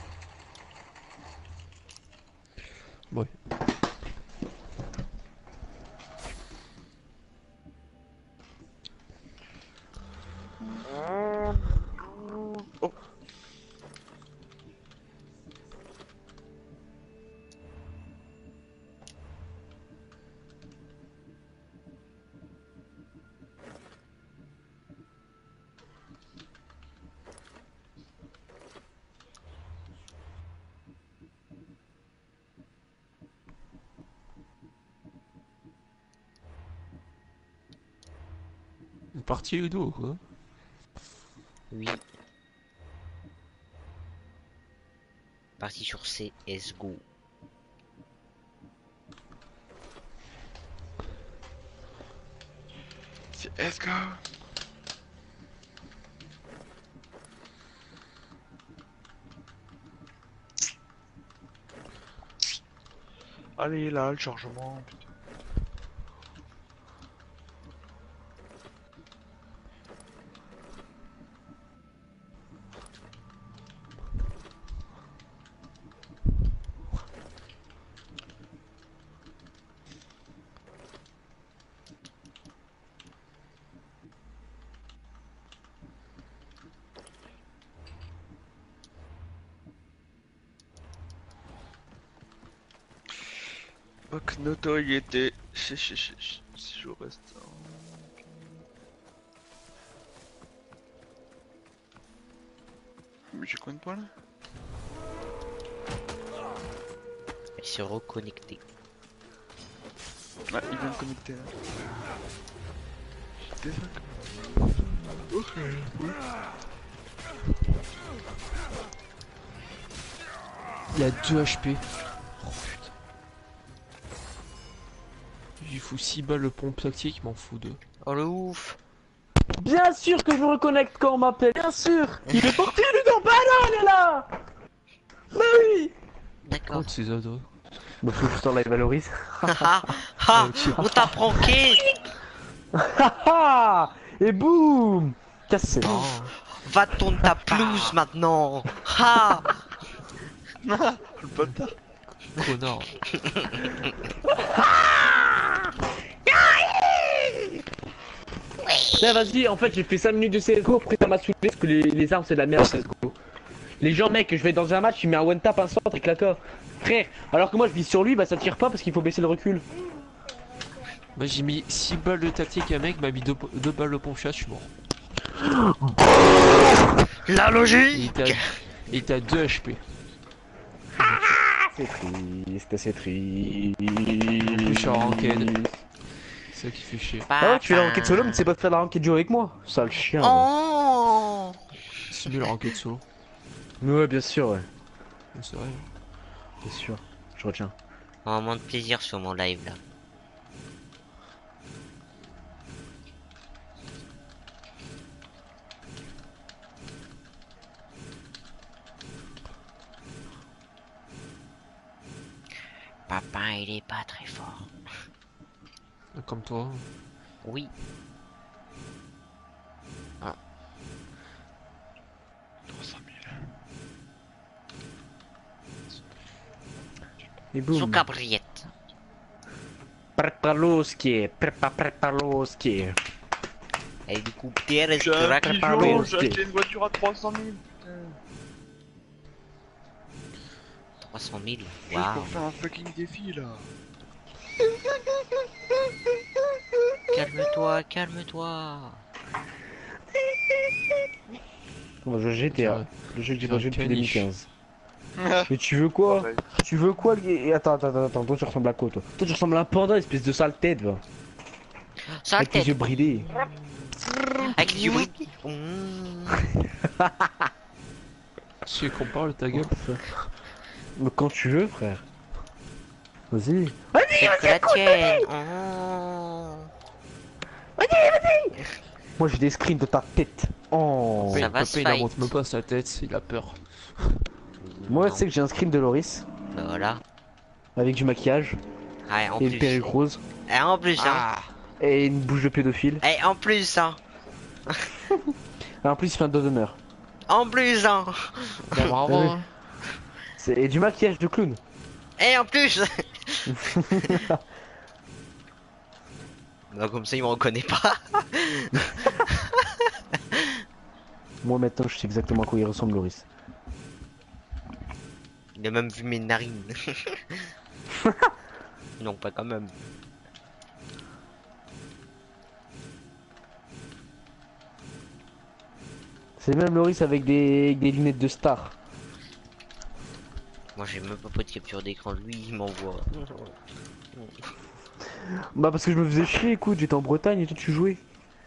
Speaker 2: Ouais.
Speaker 11: Oh.
Speaker 2: Une partie Ludo quoi.
Speaker 1: Oui. Parti sur CSGO.
Speaker 11: CSGO. Allez là, le chargement, putain. Aucune notoriété. Si je reste. Mais j'ai combien de points là?
Speaker 1: Il s'est reconnecté.
Speaker 11: Ah, il vient de connecter là. J'étais ça. Ok, oui.
Speaker 2: Il a 2 HP. Oh putain. Il fout 6 balles le pompe tactique, il m'en fout 2.
Speaker 1: Oh le ouf.
Speaker 2: Bien sûr que je me reconnecte quand on m'appelle, bien sûr. Il est parti Ludo, bah non, il est là. Bah oui.
Speaker 1: D'accord.
Speaker 2: Contre ces ados.
Speaker 14: Bah faut que je t'en la valorise.
Speaker 1: On t'a pranké.
Speaker 14: Et boum. Cassé.
Speaker 1: Oh, va tourner ta pelouse maintenant. Ha.
Speaker 11: Le bâtard.
Speaker 2: Connard.
Speaker 14: Tiens, vas-y, en fait j'ai fait 5 minutes de CSGO, après ça m'a saoulé parce que les armes c'est de la merde CSGO. Les gens mec, je vais dans un match, il met un one tap, un centre avec la AK. Frère, alors que moi je vis sur lui, bah ça tire pas parce qu'il faut baisser le recul.
Speaker 2: Moi j'ai mis 6 balles de tactique, un mec m'a mis 2 balles de pompe chat, je suis mort.
Speaker 1: La logique.
Speaker 2: Il était à 2 HP.
Speaker 14: C'est triste, c'est triste.
Speaker 2: En plus je suis en ranked. C'est ça qui fait chier.
Speaker 14: Ah ouais, tu fais la ranked solo mais tu sais pas faire la ranked duo avec moi. Sale chien.
Speaker 1: Oh.
Speaker 2: C'est mieux la ranked solo.
Speaker 14: Ouais, bien sûr, ouais.
Speaker 2: C'est vrai.
Speaker 14: Bien sûr, je retiens.
Speaker 1: Un moment de plaisir sur mon live là. Papa, il est pas très fort.
Speaker 11: Comme toi.
Speaker 1: Oui.
Speaker 11: Ah. 300 000.
Speaker 14: Et boum.
Speaker 1: Sous cabriette.
Speaker 14: Prepaloski.
Speaker 1: Hélicoptère,
Speaker 4: J'ai un Peugeot,
Speaker 14: Prepaloski.
Speaker 4: j'ai acheté une voiture à 300 000.
Speaker 1: 300 000.
Speaker 4: Juste
Speaker 1: Waouh.
Speaker 4: pour faire un fucking défi là.
Speaker 1: Calme-toi, calme-toi.
Speaker 14: On va jouer GTA. Le jeu que j'ai pas joué depuis
Speaker 11: caniche.
Speaker 14: 2015. Mais tu veux quoi? Tu veux quoi? Attends, toi tu ressembles à quoi toi? Toi tu ressembles à un panda, espèce de sale tête va.
Speaker 1: Sale
Speaker 14: Avec tes
Speaker 1: tête.
Speaker 14: yeux bridés.
Speaker 1: Avec les yeux bridés.
Speaker 11: Tu veux qu'on parle ta gueule?
Speaker 14: Mais quand tu veux frère. Vas-y.
Speaker 1: C'est que la tienne. Oh.
Speaker 14: Vas-y. Moi j'ai des screens de ta tête. Oh.
Speaker 1: Ça va
Speaker 11: Papa,
Speaker 1: se
Speaker 11: il
Speaker 1: fight.
Speaker 11: monte même pas sa tête, il a peur.
Speaker 14: Moi tu sais que j'ai un screen de Loris.
Speaker 1: Bah voilà.
Speaker 14: Avec du maquillage.
Speaker 1: Ah, en
Speaker 14: Et une
Speaker 1: plus.
Speaker 14: perruque rose.
Speaker 1: Et en plus, hein.
Speaker 11: Ah.
Speaker 14: Et une bouche de pédophile.
Speaker 1: Et en plus, hein.
Speaker 14: Et en plus il fait un dos d'honneur.
Speaker 1: En plus, hein.
Speaker 11: Bah, bravo.
Speaker 14: Ouais.
Speaker 11: Hein.
Speaker 14: Et du maquillage de clown.
Speaker 1: Et en plus. Bah comme ça, il me reconnaît pas.
Speaker 14: Moi maintenant je sais exactement à quoi il ressemble Loris.
Speaker 1: Il a même vu mes narines. Non, pas quand même.
Speaker 14: C'est même Loris avec des lunettes de star.
Speaker 1: Moi, j'ai même pas de capture d'écran. Lui, il m'envoie.
Speaker 14: Bah parce que je me faisais chier, écoute, j'étais en Bretagne et toi tu jouais.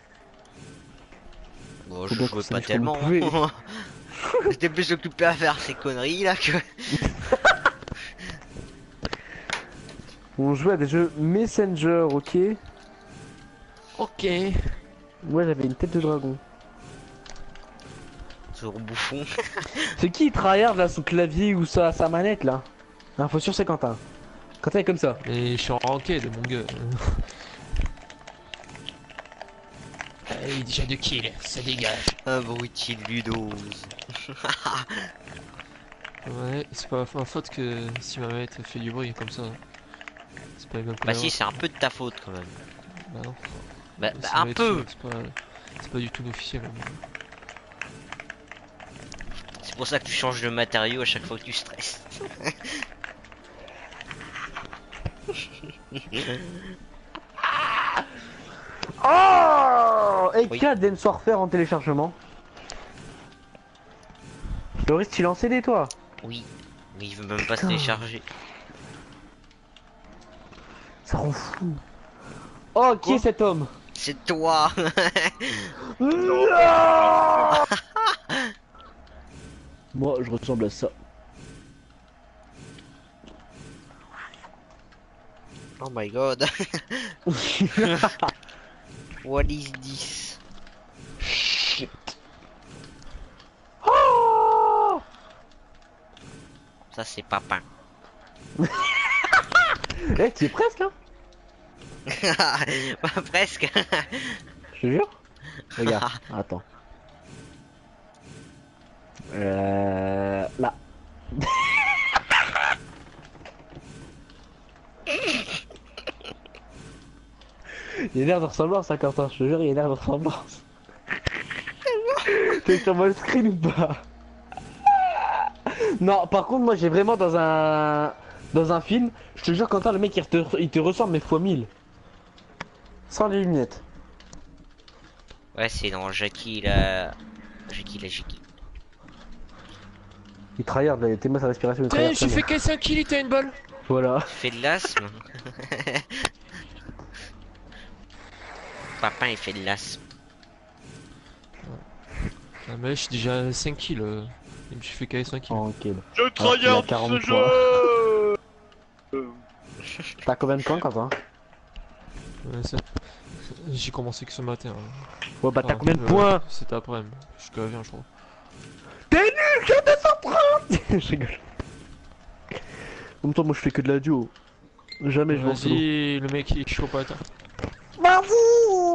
Speaker 1: Bon,
Speaker 14: Faut
Speaker 1: je
Speaker 14: bien
Speaker 1: jouais
Speaker 14: qu'on
Speaker 1: pas
Speaker 14: sache
Speaker 1: tellement.
Speaker 14: comment on pouvait.
Speaker 1: J'étais plus occupé à faire ces conneries là que.
Speaker 14: On jouait à des jeux Messenger, ok.
Speaker 11: Ok.
Speaker 14: Moi j'avais une tête de dragon.
Speaker 1: Sur bouffon.
Speaker 14: C'est qui tryhard là sous clavier ou sa manette là? Info sur c'est Quentin. Quentin est comme ça.
Speaker 11: Et je suis en ranked mon gars. Il déjà 2 kills, ça dégage.
Speaker 1: Abruti ludose.
Speaker 11: Ouais, c'est pas ma faute que si ma manette fait du bruit comme ça. C'est pas les mêmes
Speaker 1: Bah si, c'est un peu de ta faute quand même.
Speaker 11: Bah non.
Speaker 1: Bah,
Speaker 11: C'est
Speaker 1: un
Speaker 11: ma
Speaker 1: peu.
Speaker 11: C'est pas du tout officiel.
Speaker 1: C'est pour ça que tu changes de matériau à chaque fois que tu stresses.
Speaker 14: Oh! Et
Speaker 1: Oui.
Speaker 14: Cadence Warfare en téléchargement. Loris, tu l'as en CD toi?
Speaker 1: Oui, mais il veut même pas se
Speaker 14: Putain.
Speaker 1: télécharger.
Speaker 14: Ça rend fou. Oh, qui est cet homme?
Speaker 1: C'est toi.
Speaker 14: Non. Moi, je ressemble à ça.
Speaker 1: Oh my god. What is this?
Speaker 14: Shit. Oh!
Speaker 1: Ça c'est Papin.
Speaker 14: Eh, tu es presque hein?
Speaker 1: Bah, presque.
Speaker 14: Je te jure. Regarde, attends. Là. Il y a l'air de ressemblance à Quentin, je te jure, il y a l'air de ressemblance. T'es sur mon screen ou pas? Non, par contre, moi j'ai vraiment dans un film, je te jure, Quentin, le mec il te ressemble mais fois 1000. Sans les lunettes.
Speaker 1: Ouais, c'est dans Jackie là. Jackie.
Speaker 14: Il tryhard, là, t'es moi sa respiration.
Speaker 11: Tiens, j'ai fait qu'un 5 kills, il t'a une balle.
Speaker 14: Voilà.
Speaker 1: Il fait de l'asthme. Papin il fait de l'asthme.
Speaker 11: Ah, mais là, je suis déjà à 5 kills. Je fais qu'à 5 kills.
Speaker 14: Tranquille.
Speaker 4: Je tryhard ce jeu.
Speaker 2: T'as combien de points, Quentin?
Speaker 15: J'ai commencé que ce matin. Hein.
Speaker 2: Ouais, bah t'as combien de points?
Speaker 15: C'était après, jusqu'à 20, je crois.
Speaker 2: T'es nul, j'ai 230. Je rigole. En même temps, moi je fais que de la duo. Jamais je vais en solo.
Speaker 15: Vas-y, le mec il est chaud patin.
Speaker 2: Vas-y,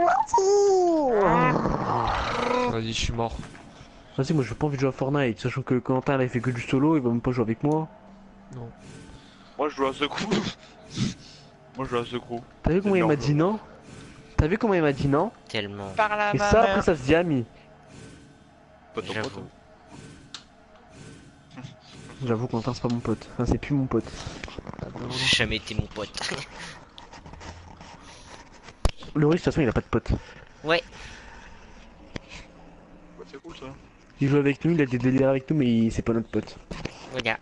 Speaker 15: Vas-y, je suis mort.
Speaker 2: Vas-y, moi j'ai pas envie de jouer à Fortnite, sachant que Quentin là il fait que du solo, il va même pas jouer avec moi.
Speaker 15: Non.
Speaker 4: Moi je joue à The Crew. Moi je joue à The Crew.
Speaker 2: T'as vu comment il m'a dit non? T'as vu comment il m'a dit non?
Speaker 1: Tellement.
Speaker 2: Et ça, après ça se dit ami.
Speaker 4: Pas ton pote.
Speaker 2: J'avoue, Quentin c'est pas mon pote. Enfin, c'est plus mon pote.
Speaker 1: J'ai jamais été mon pote.
Speaker 2: Le riche, de toute façon, il a pas de pote.
Speaker 1: Ouais.
Speaker 4: Ouais, c'est cool ça.
Speaker 2: Il joue avec nous, il a des délires avec nous, mais c'est pas notre pote.
Speaker 1: Voilà.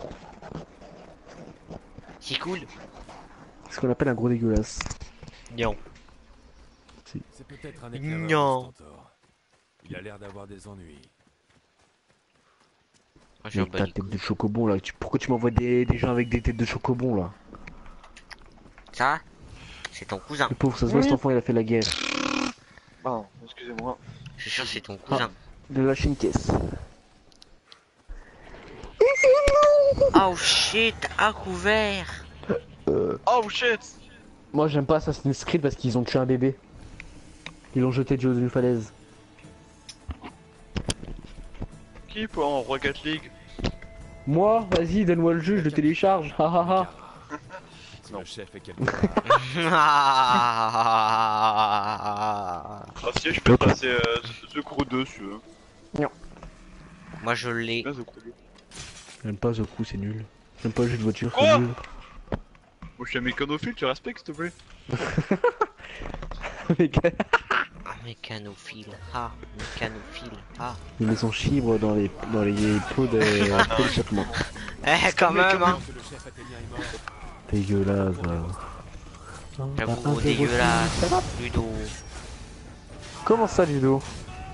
Speaker 1: C'est cool.
Speaker 2: C'est ce qu'on appelle un gros dégueulasse.
Speaker 1: Non.
Speaker 2: Si.
Speaker 3: C'est peut-être un éclaireur
Speaker 1: Non.
Speaker 3: de Stentor. Il a l'air d'avoir des ennuis.
Speaker 2: Avec ta tête de chocobon là, pourquoi tu m'envoies des gens avec des têtes de chocobon là?
Speaker 1: Ça, c'est ton cousin.
Speaker 2: Le pauvre, ça se voit, cet enfant il a fait la guerre.
Speaker 4: Ah, excusez-moi.
Speaker 1: Je suis sûr que c'est ton cousin.
Speaker 2: De lâcher une caisse.
Speaker 1: Oh shit, à couvert.
Speaker 4: Oh shit.
Speaker 2: Moi j'aime pas Assassin's Creed parce qu'ils ont tué un bébé. Ils l'ont jeté d'une falaise.
Speaker 4: Qui peut en Rocket League?
Speaker 2: Moi, vas-y, donne-moi le jeu, je le télécharge. Ha ha ha.
Speaker 3: Si le chef est quelque
Speaker 4: Ah si, je peux passer The Crew 2 si tu veux.
Speaker 2: Non.
Speaker 1: Moi je l'ai.
Speaker 2: J'aime pas The Crew, c'est nul. J'aime pas le jeu de voiture,
Speaker 4: Quoi
Speaker 2: c'est nul.
Speaker 4: Moi je suis un mécanophile, tu respectes s'il te plaît?
Speaker 1: Mécanophile, ah, mécanophile, ah.
Speaker 2: Ils met son chibre dans les pots d'échappement.
Speaker 1: Eh, quand même, hein.
Speaker 2: Dégueulasse, là.
Speaker 1: J'avoue, dégueulasse, Ludo.
Speaker 2: Comment ça, Ludo?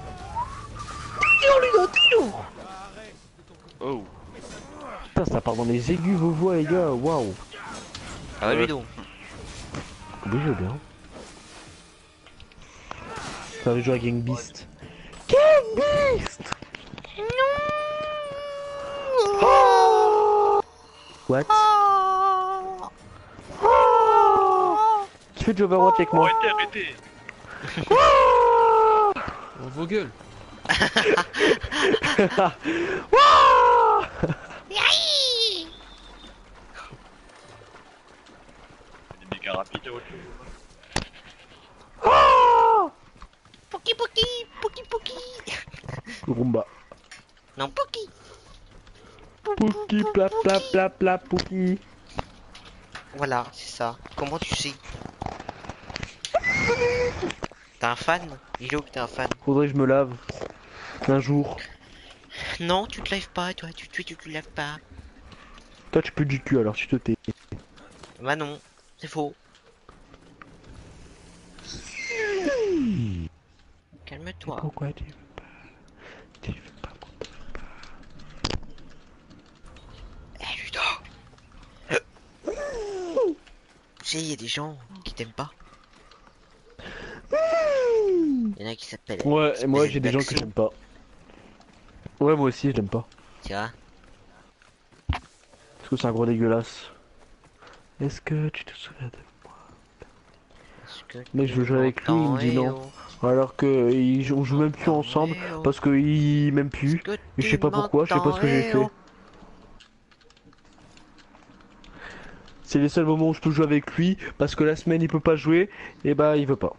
Speaker 2: Ludo.
Speaker 4: Oh.
Speaker 2: Putain, ça part dans les aigus, vos voix, les gars, waouh.
Speaker 1: Ah ouais, Ludo.
Speaker 2: Oui, je veux bien. Ça veut jouer à Gang Beast. Gang Beast! Non! What? Qui fait du Overwatch avec moi?
Speaker 4: Arrêtez.
Speaker 15: Oh, vos gueules.
Speaker 4: Des méga rapides la voiture.
Speaker 1: Poki Poki, Poki Poki.
Speaker 2: Rumba.
Speaker 1: Non, Poki.
Speaker 2: Pouki, plap, plap, plap, plap, Pouki.
Speaker 1: Voilà, c'est ça. Comment tu sais? T'es un fan? Dis-le que t'es un fan.
Speaker 2: Faudrait que je me lave. Un jour.
Speaker 1: Non, tu te laves pas, toi, tu te laves pas.
Speaker 2: Toi, tu peux du cul alors tu te tais.
Speaker 1: Bah non, c'est faux. Calme-toi.
Speaker 2: Pourquoi tu veux pas? Tu veux pas pour toi.
Speaker 1: Eh Ludo. Tu sais, il y a des gens qui t'aiment pas. Il y en a qui s'appellent.
Speaker 2: Ouais, et moi j'ai des gens que j'aime pas. Ouais, moi aussi je l'aime pas.
Speaker 1: Tu vois?
Speaker 2: Parce que c'est un gros dégueulasse. Est-ce que tu te souviens de moi? Mais je veux jouer avec lui, il me dit non. Alors que on joue même plus ensemble parce qu'il m'aime plus. Et je sais pas pourquoi, je sais pas ce que j'ai fait. C'est les seuls moments où je peux jouer avec lui parce que la semaine il peut pas jouer et bah il veut pas.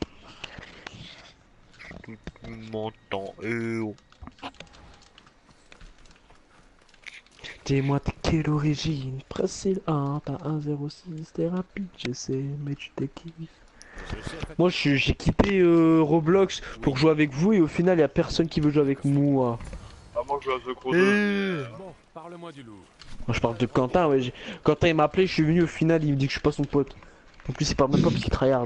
Speaker 1: Tu m'entends, oh.
Speaker 2: Dis-moi t'es quelle origine? Facile 1, t'as 1,06, t'es rapide, je sais, mais tu te kiffes. Moi j'ai quitté Roblox pour jouer avec vous et au final y a personne qui veut jouer avec moi.
Speaker 4: Ah moi je joue à The Crew 2.
Speaker 3: Bon, parle-moi du loup.
Speaker 2: Moi je parle de Quentin, ouais. Quentin il m'a appelé, je suis venu au final, il me dit que je suis pas son pote. En plus il parle même pas parce qu'il tryhard.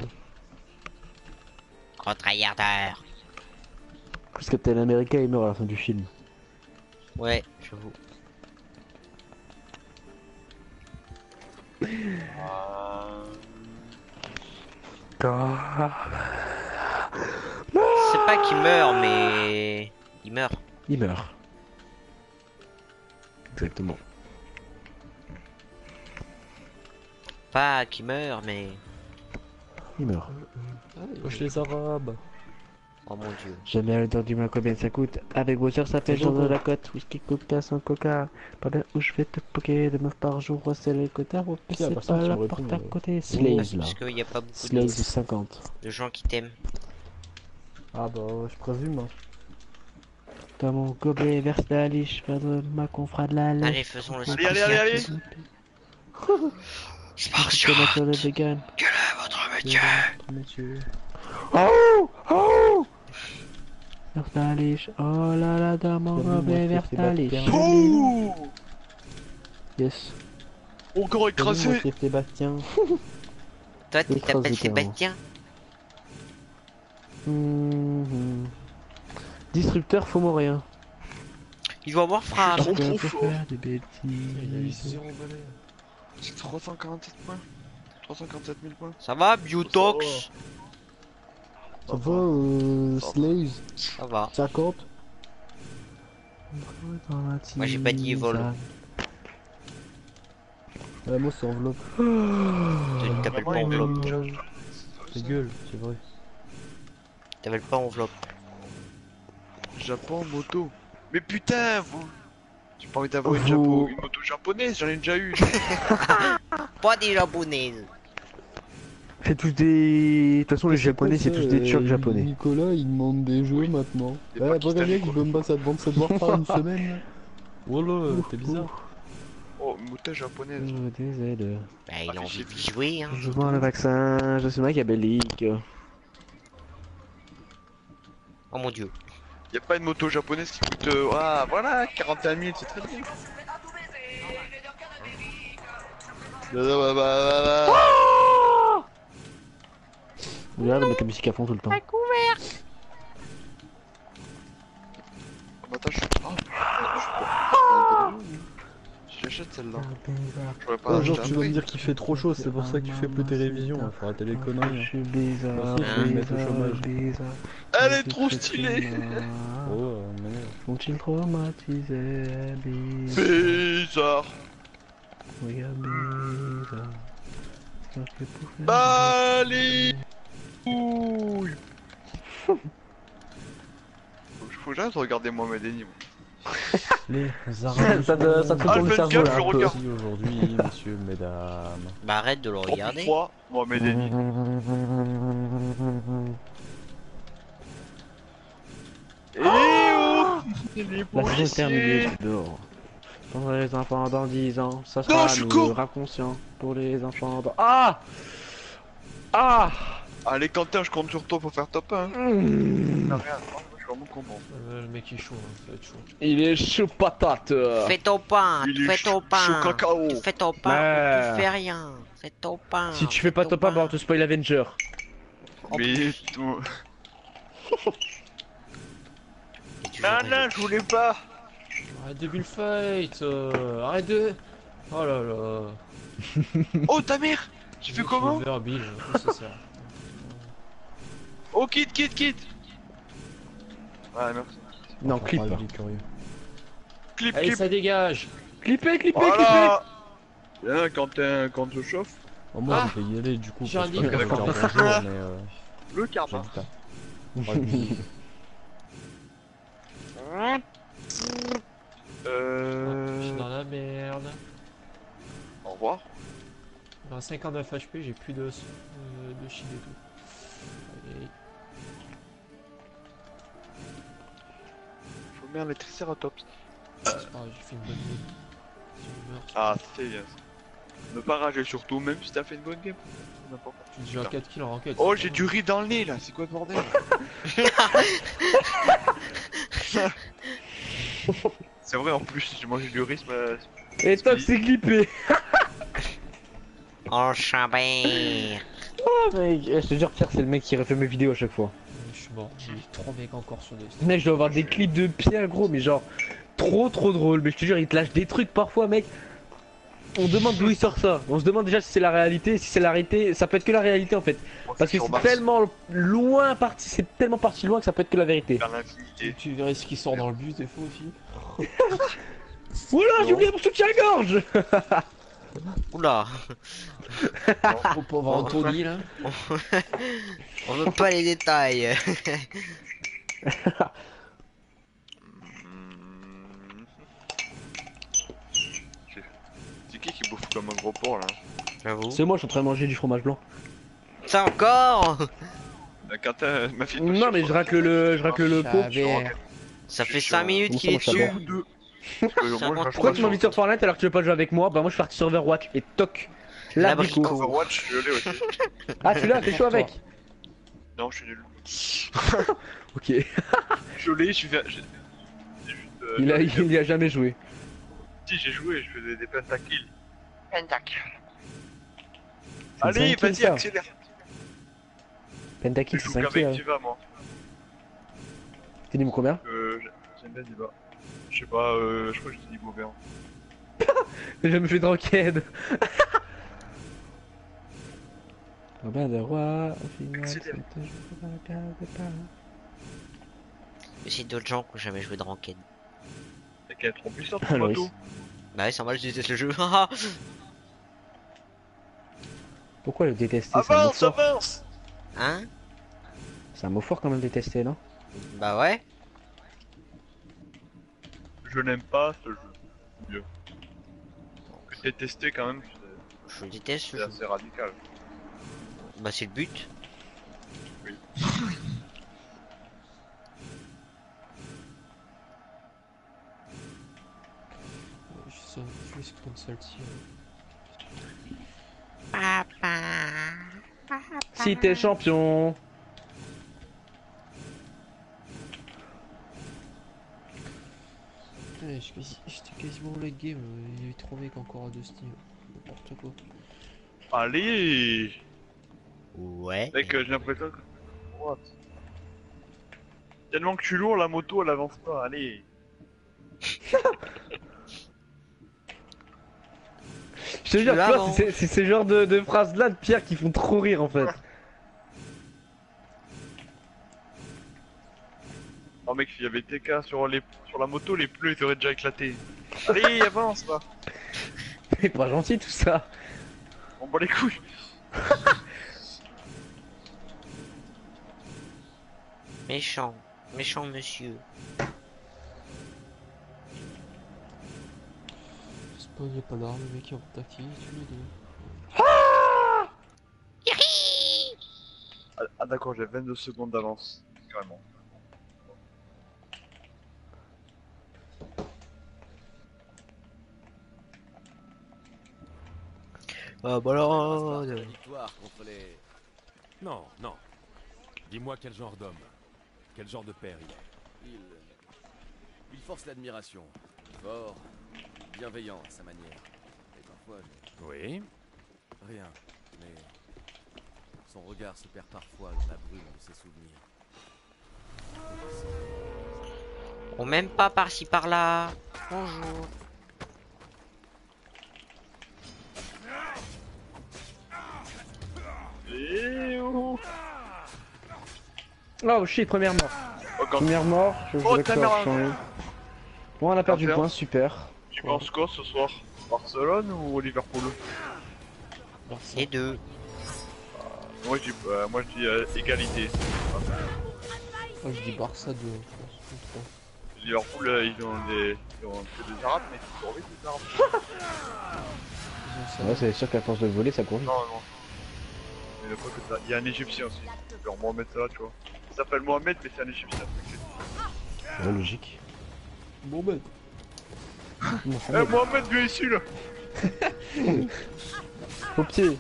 Speaker 1: Gros tryharder.
Speaker 2: Parce que Captain America il meurt à la fin du film.
Speaker 1: Ouais, j'avoue. C'est pas qu'il meurt, mais il meurt.
Speaker 2: Il meurt. Exactement.
Speaker 1: Pas qu'il meurt, mais
Speaker 2: Il meurt.
Speaker 11: Wesh les arabes.
Speaker 1: oh mon dieu.
Speaker 2: Jamais à l'heure du mois combien ça coûte. Avec vos soeurs ça fait jour de la côte. Whisky, coca, sans coca. Pendant où je vais te poker de meufs par jour, c'est le quota. C'est pas la porte à côté. Slaves là.
Speaker 1: Parce qu'il y a pas beaucoup
Speaker 2: Slaves 50.
Speaker 1: de gens qui t'aiment.
Speaker 11: Ah bah je présume. Hein.
Speaker 2: Dans mon gobelet verse la liche, vers de ma confrère de la lèche.
Speaker 1: Allez, faisons le
Speaker 4: Allez.
Speaker 2: Spartiate. Le vegan.
Speaker 1: Quel est votre métier?
Speaker 2: Oh! Oh! Verse la liche. Oh là là, dans mon gobelet verse la liche.
Speaker 4: Oh
Speaker 2: Yes.
Speaker 4: Encore écrasé.
Speaker 2: Sébastien.
Speaker 1: Toi, tu
Speaker 2: Écrasé,
Speaker 1: t'appelles
Speaker 2: carrément.
Speaker 1: Sébastien?
Speaker 2: Disrupteur, faut mourir.
Speaker 1: Il doit avoir frappe.
Speaker 4: Trop
Speaker 2: Faut
Speaker 4: fort.
Speaker 2: faire des bêtises.
Speaker 11: Il a eu 0 balais.
Speaker 4: C'est 347 points. 347 000 points.
Speaker 1: Ça va, Biotox?
Speaker 11: Ça va, Slaves?
Speaker 1: Ça va.
Speaker 11: 50?
Speaker 1: Moi j'ai pas dit vol.
Speaker 11: Ouais, moi c'est enveloppe.
Speaker 1: Tu t'appelles pas enveloppe.
Speaker 11: Ta gueule, c'est vrai.
Speaker 1: T'appelles pas enveloppe.
Speaker 4: Japon moto. Mais putain, vous. J'ai pas envie d'avoir une moto japonaise, j'en ai déjà eu.
Speaker 1: Pas des japonaises.
Speaker 2: C'est tous des. De toute façon, les japonais, c'est tous des turcs japonais.
Speaker 11: Nicolas, il demande des jeux maintenant. Ouais, pas gagné que je veux me passer à te vendre cette Warfare une semaine. Voilà, t'es bizarre.
Speaker 4: Oh, moto japonaise.
Speaker 1: Bah, il a envie de jouer, hein.
Speaker 2: Je prends le vaccin, je suis machiavélique.
Speaker 1: Oh mon dieu.
Speaker 4: Y'a pas une moto japonaise qui coûte. Ah, voilà, 41 000, c'est très bien.
Speaker 2: Regarde, mettre la musique à fond tout le temps.
Speaker 4: Attends, je l'achète celle-là. J'aurais pas
Speaker 11: Genre,
Speaker 4: acheté
Speaker 11: tu
Speaker 4: un
Speaker 11: vas me
Speaker 4: prix.
Speaker 11: dire qu'il fait trop chaud, c'est pour ça que tu fais plus tes révisions. Il faut arrêter les conneries.
Speaker 2: Je suis bizarre,
Speaker 11: Aussi, je vais me mettre au chômage.
Speaker 4: Elle est trop stylée.
Speaker 11: Oh, mais.
Speaker 2: Sont-ils traumatisés? Bizarre.
Speaker 4: Bizarre.
Speaker 2: Regarde, bizarre.
Speaker 4: Bali. Ouille. Faut que j'arrête de regarder Mohamed Eni.
Speaker 11: Les arabes.
Speaker 2: Ça te tourne le cerveau là un peu.
Speaker 11: Merci aujourd'hui, messieurs, mesdames.
Speaker 1: Bah arrête de le regarder.
Speaker 4: 3, Mohamed Eni. Et oh, les
Speaker 2: La saison est terminée,
Speaker 4: policiers.
Speaker 2: je suis dehors. Pour les enfants dans 10 ans, ça
Speaker 4: Non,
Speaker 2: sera
Speaker 4: je suis
Speaker 2: nous
Speaker 4: con.
Speaker 2: inconscient. Pour les enfants dans... Ah! Ah!
Speaker 4: Allez Quentin, je compte sur toi pour faire top 1. Non, regarde, je suis vraiment content.
Speaker 15: Le mec est chaud, hein, ça va être chaud.
Speaker 2: Il est chaud patate.
Speaker 1: Fais ton pain,
Speaker 4: Il est
Speaker 1: fais ton pain.
Speaker 4: chaud cacao.
Speaker 1: Tu fais ton pain,
Speaker 2: Ouais.
Speaker 1: tu fais rien. Fais ton pain.
Speaker 2: Si tu fais pas top 1, bah on te spoil Avenger.
Speaker 4: Mais tout... Non, je voulais pas.
Speaker 15: Arrête de bullfight, arrête de... Oh là là.
Speaker 4: Oh ta mère. J'ai fait comment?
Speaker 15: Bill, c'est ça.
Speaker 4: Oh quitte. Ouais, merci.
Speaker 2: Non, clip.
Speaker 4: Clip,
Speaker 15: Allez, ça dégage.
Speaker 2: Clippez.
Speaker 4: Voilà. Bien, quand je chauffe.
Speaker 11: Oh, moi, je vais y aller du coup.
Speaker 15: J'ai
Speaker 11: Parce
Speaker 15: un
Speaker 11: que
Speaker 15: livre.
Speaker 11: je vais dire bonjour, mais.
Speaker 4: Le karma.
Speaker 15: Je suis dans la merde.
Speaker 4: Au revoir.
Speaker 15: Dans 59 HP, j'ai plus de shield et tout. Allez.
Speaker 4: Faut merde les triceratops.
Speaker 15: C'est pas grave, j'ai fait une bonne game. Si je meurs,
Speaker 4: Ah, c'est bien ça. Ne pas rager surtout, même si t'as fait une bonne game. N'importe quoi.
Speaker 15: j'ai eu 4 kills en ranked.
Speaker 4: Oh, j'ai du riz dans le nez là, c'est quoi ce bordel? C'est vrai en plus, j'ai mangé du riz,
Speaker 2: Et top, c'est clippé.
Speaker 1: Oh Chabert.
Speaker 2: Oh mec, je te jure Pierre, c'est le mec qui refait mes vidéos à chaque fois.
Speaker 15: Je suis mort, j'ai eu 3 mecs encore sur des...
Speaker 2: Mec, je dois avoir des clips de Pierre gros, mais genre trop drôle. Mais je te jure, il te lâche des trucs parfois, mec.
Speaker 14: on demande d'où il sort ça. On se demande déjà si c'est la réalité. Si c'est la réalité, ça peut être que la réalité en fait. Parce que c'est tellement loin parti, c'est tellement parti loin que ça peut être que la vérité.
Speaker 15: Tu verrais ce qui sort dans le bus des fois aussi.
Speaker 14: Oula, j'ai oublié mon soutien-gorge.
Speaker 1: Oula.
Speaker 15: Faut pas voir Anthony là.
Speaker 1: On veut pas les détails.
Speaker 4: C'est qui bouffe comme un gros porc là?
Speaker 1: J'avoue.
Speaker 14: C'est moi, je suis en train de manger du fromage blanc.
Speaker 1: Ça encore?
Speaker 4: Ma fille.
Speaker 14: Non mais je racle le pot.
Speaker 1: Ça fait 5 minutes qu'il est dessus.
Speaker 14: Pourquoi tu m'invites sur Fortnite alors que tu veux pas jouer avec moi? Bah moi je suis parti sur Overwatch et toc. Là du coup.
Speaker 4: Overwatch, je l'ai aussi.
Speaker 14: Ah tu l'as, t'es chaud avec?
Speaker 4: Non, je suis nul.
Speaker 14: Ok.
Speaker 4: Je l'ai, je suis fait.
Speaker 14: Il y a jamais joué.
Speaker 4: Si j'ai joué, je faisais des pentakills. Pentakills.
Speaker 14: C'est
Speaker 4: Allez,
Speaker 14: 5 kills,
Speaker 4: vas-y,
Speaker 14: ça.
Speaker 4: accélère.
Speaker 14: Pentakill
Speaker 4: Je
Speaker 14: c'est
Speaker 4: joue
Speaker 14: 5
Speaker 4: qu'avec
Speaker 14: kills.
Speaker 4: Diva, moi.
Speaker 14: T'es niveau combien?
Speaker 4: J'aime bien Diva. Je sais pas, je crois que j'étais niveau 20.
Speaker 14: J'ai jamais fait de ranked. Robin de roi,
Speaker 1: C'est d'autres gens qui ont jamais joué de ranked.
Speaker 4: C'est qu'elle est trop puissante,
Speaker 14: Ah,
Speaker 4: moto.
Speaker 14: Loris.
Speaker 1: Bah ouais, c'est normal, je déteste le jeu.
Speaker 14: Pourquoi le détester? C'est un mot
Speaker 4: Avance,
Speaker 14: fort.
Speaker 4: avance.
Speaker 1: Hein?
Speaker 14: C'est un mot fort quand même détester, non?
Speaker 1: Bah ouais.
Speaker 4: Je n'aime pas ce jeu. Mieux. Que détester quand même,
Speaker 1: Je déteste ce
Speaker 4: c'est
Speaker 1: jeu.
Speaker 4: assez radical.
Speaker 1: Bah c'est le but.
Speaker 4: Oui.
Speaker 15: Je vais se comme ça le tir.
Speaker 14: Si t'es champion.
Speaker 15: Ouais, j'étais quasiment au late game, il y avait 3 mecs encore à 2 Steam. N'importe quoi.
Speaker 4: Allez.
Speaker 1: Ouais.
Speaker 4: Mec, j'ai l'impression que... What? Tellement que je suis lourd, la moto elle avance pas, allez.
Speaker 14: Je te jure, tu vois, c'est ce genre de phrases là de Pierre qui font trop rire en fait.
Speaker 4: Oh mec, s'il y avait TK sur la moto, les pneus ils auraient déjà éclaté. Allez, avance là.
Speaker 14: C'est pas gentil tout ça.
Speaker 4: On bat les couilles.
Speaker 1: Méchant. Méchant monsieur.
Speaker 15: Spawn, y'a pas d'armes, le mec est en tactique, tu les deux.
Speaker 4: Ah d'accord, j'ai 22 secondes d'avance. Carrément.
Speaker 1: Ah bah alors.
Speaker 3: Victoire contre les... Non, non. Dis-moi quel genre d'homme, quel genre de père il est. Il force l'admiration. Fort, bienveillant à sa manière. Et parfois je... Oui. Rien, mais... Son regard se perd parfois dans la brume de ses souvenirs.
Speaker 1: On m'aime pas par-ci par-là. Bonjour.
Speaker 14: Oh shit, première mort. Première mort, je voulais que ça change. Bon, on a perdu le point, super.
Speaker 4: Tu penses quoi ce soir? Barcelone ou Liverpool?
Speaker 1: Les deux.
Speaker 4: Moi je dis égalité.
Speaker 15: Moi je dis Barça 2, je pense.
Speaker 4: Liverpool ils ont fait des arabes mais ils courent vite les arabes.
Speaker 14: Ouais, c'est sûr qu'à force de voler, ça court vite.
Speaker 4: Non, non. Mais pas que ça. Il y a un égyptien aussi. Genre Mohamed Salah, tu vois. Il s'appelle Mohamed mais c'est un égyptien.
Speaker 14: Ouais, logique.
Speaker 15: Mohamed.
Speaker 4: Eh Mohamed, viens ici là.
Speaker 14: Au pied.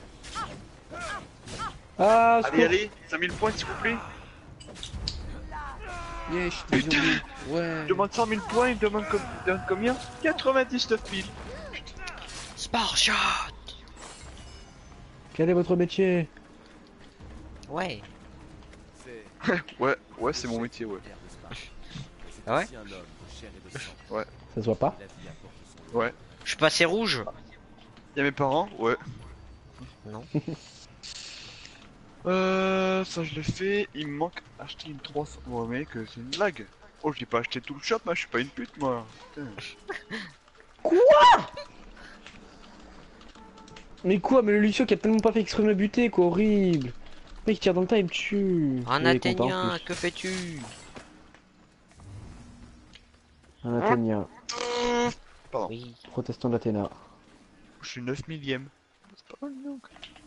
Speaker 14: Ah,
Speaker 4: allez, allez, 5000 points s'il vous plaît.
Speaker 15: Yeah, je t'ai dit. Ouais.
Speaker 4: Il demande 100 000 points, il demande combien? 99 000.
Speaker 1: Sparshot.
Speaker 14: Quel est votre métier?
Speaker 1: Ouais.
Speaker 4: ouais, c'est mon métier, ouais.
Speaker 1: Ah ouais?
Speaker 4: Ouais.
Speaker 14: Ça se voit pas?
Speaker 4: Ouais.
Speaker 1: Je suis passé rouge.
Speaker 4: Y'a mes parents? Ouais.
Speaker 1: Non.
Speaker 4: Ça je l'ai fait, il me manque acheter une 300. Ouais mec, c'est une blague. Oh, je l'ai pas acheté tout le shop, moi, je suis pas une pute, moi. Putain.
Speaker 14: Quoi? Mais quoi? Mais le Lucio qui a tellement pas fait exprès de me buter, quoi, horrible. Le mec il tire dans le tas, il me tue.
Speaker 1: Un
Speaker 14: Et il est content, en
Speaker 1: Athénien,
Speaker 14: plus.
Speaker 1: que fais-tu?
Speaker 14: Un Athénien.
Speaker 4: Pardon.
Speaker 1: Oui.
Speaker 14: Protestant d'Athéna.
Speaker 4: Je suis 9 millième. C'est pas mal, donc.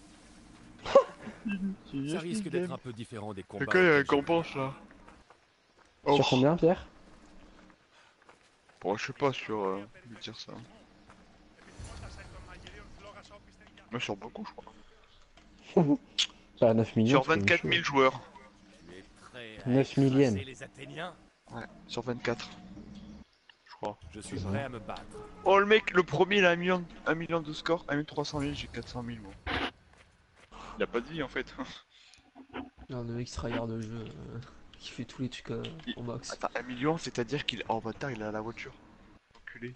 Speaker 3: Ça risque d'être un peu différent des combats.
Speaker 4: C'est quoi la récompense là?
Speaker 14: Sur combien, Pierre?
Speaker 4: Bon, je sais pas sur lui dire ça. Mais sur beaucoup, je crois.
Speaker 14: Bah 9 millions.
Speaker 4: Sur 24 000 joueurs.
Speaker 14: 9 millième.
Speaker 4: Ouais, sur 24. Je crois.
Speaker 3: Je suis prêt à me battre.
Speaker 4: Oh, le mec, le premier il a 1 million de score, 1 300 000, j'ai 400 000 moi. Il a pas de vie en fait.
Speaker 15: Non, le mec tryhard de jeu, qui fait tous les trucs au max.
Speaker 4: Attends, 1 million, c'est-à-dire qu'il en bâtard, il a la voiture. Enculé.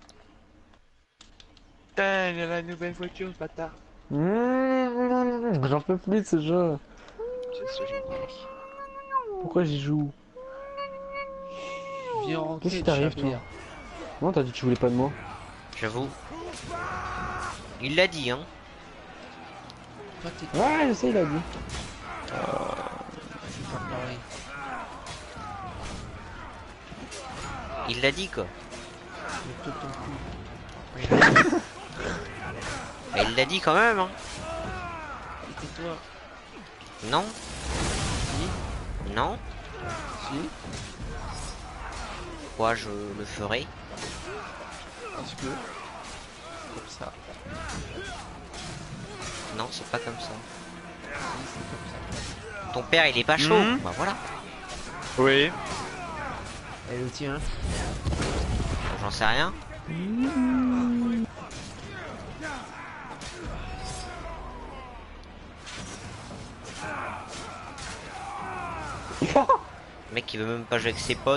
Speaker 4: Putain, il a la nouvelle voiture, ce bâtard.
Speaker 14: J'en peux plus de ce jeu.
Speaker 4: C'est ce jeu.
Speaker 14: Pourquoi j'y joue?
Speaker 15: Viens rentrer.
Speaker 14: Qu'est-ce qui t'arrive, toi? Non, t'as dit que tu voulais pas de moi.
Speaker 1: J'avoue. Il l'a dit, hein.
Speaker 14: Ouais, je sais, il a dit.
Speaker 1: Il l'a dit, quoi. Mais il l'a dit quand même, hein.
Speaker 15: Et toi?
Speaker 1: Non.
Speaker 15: Si.
Speaker 1: Non.
Speaker 15: Si.
Speaker 1: Quoi, je le ferai?
Speaker 15: Parce que... Comme ça.
Speaker 1: Non, c'est pas comme ça. Ton père, il est pas chaud. Bah voilà.
Speaker 4: Oui.
Speaker 15: Et le tien?
Speaker 1: J'en sais rien. Le mec, il veut même pas jouer avec ses potes.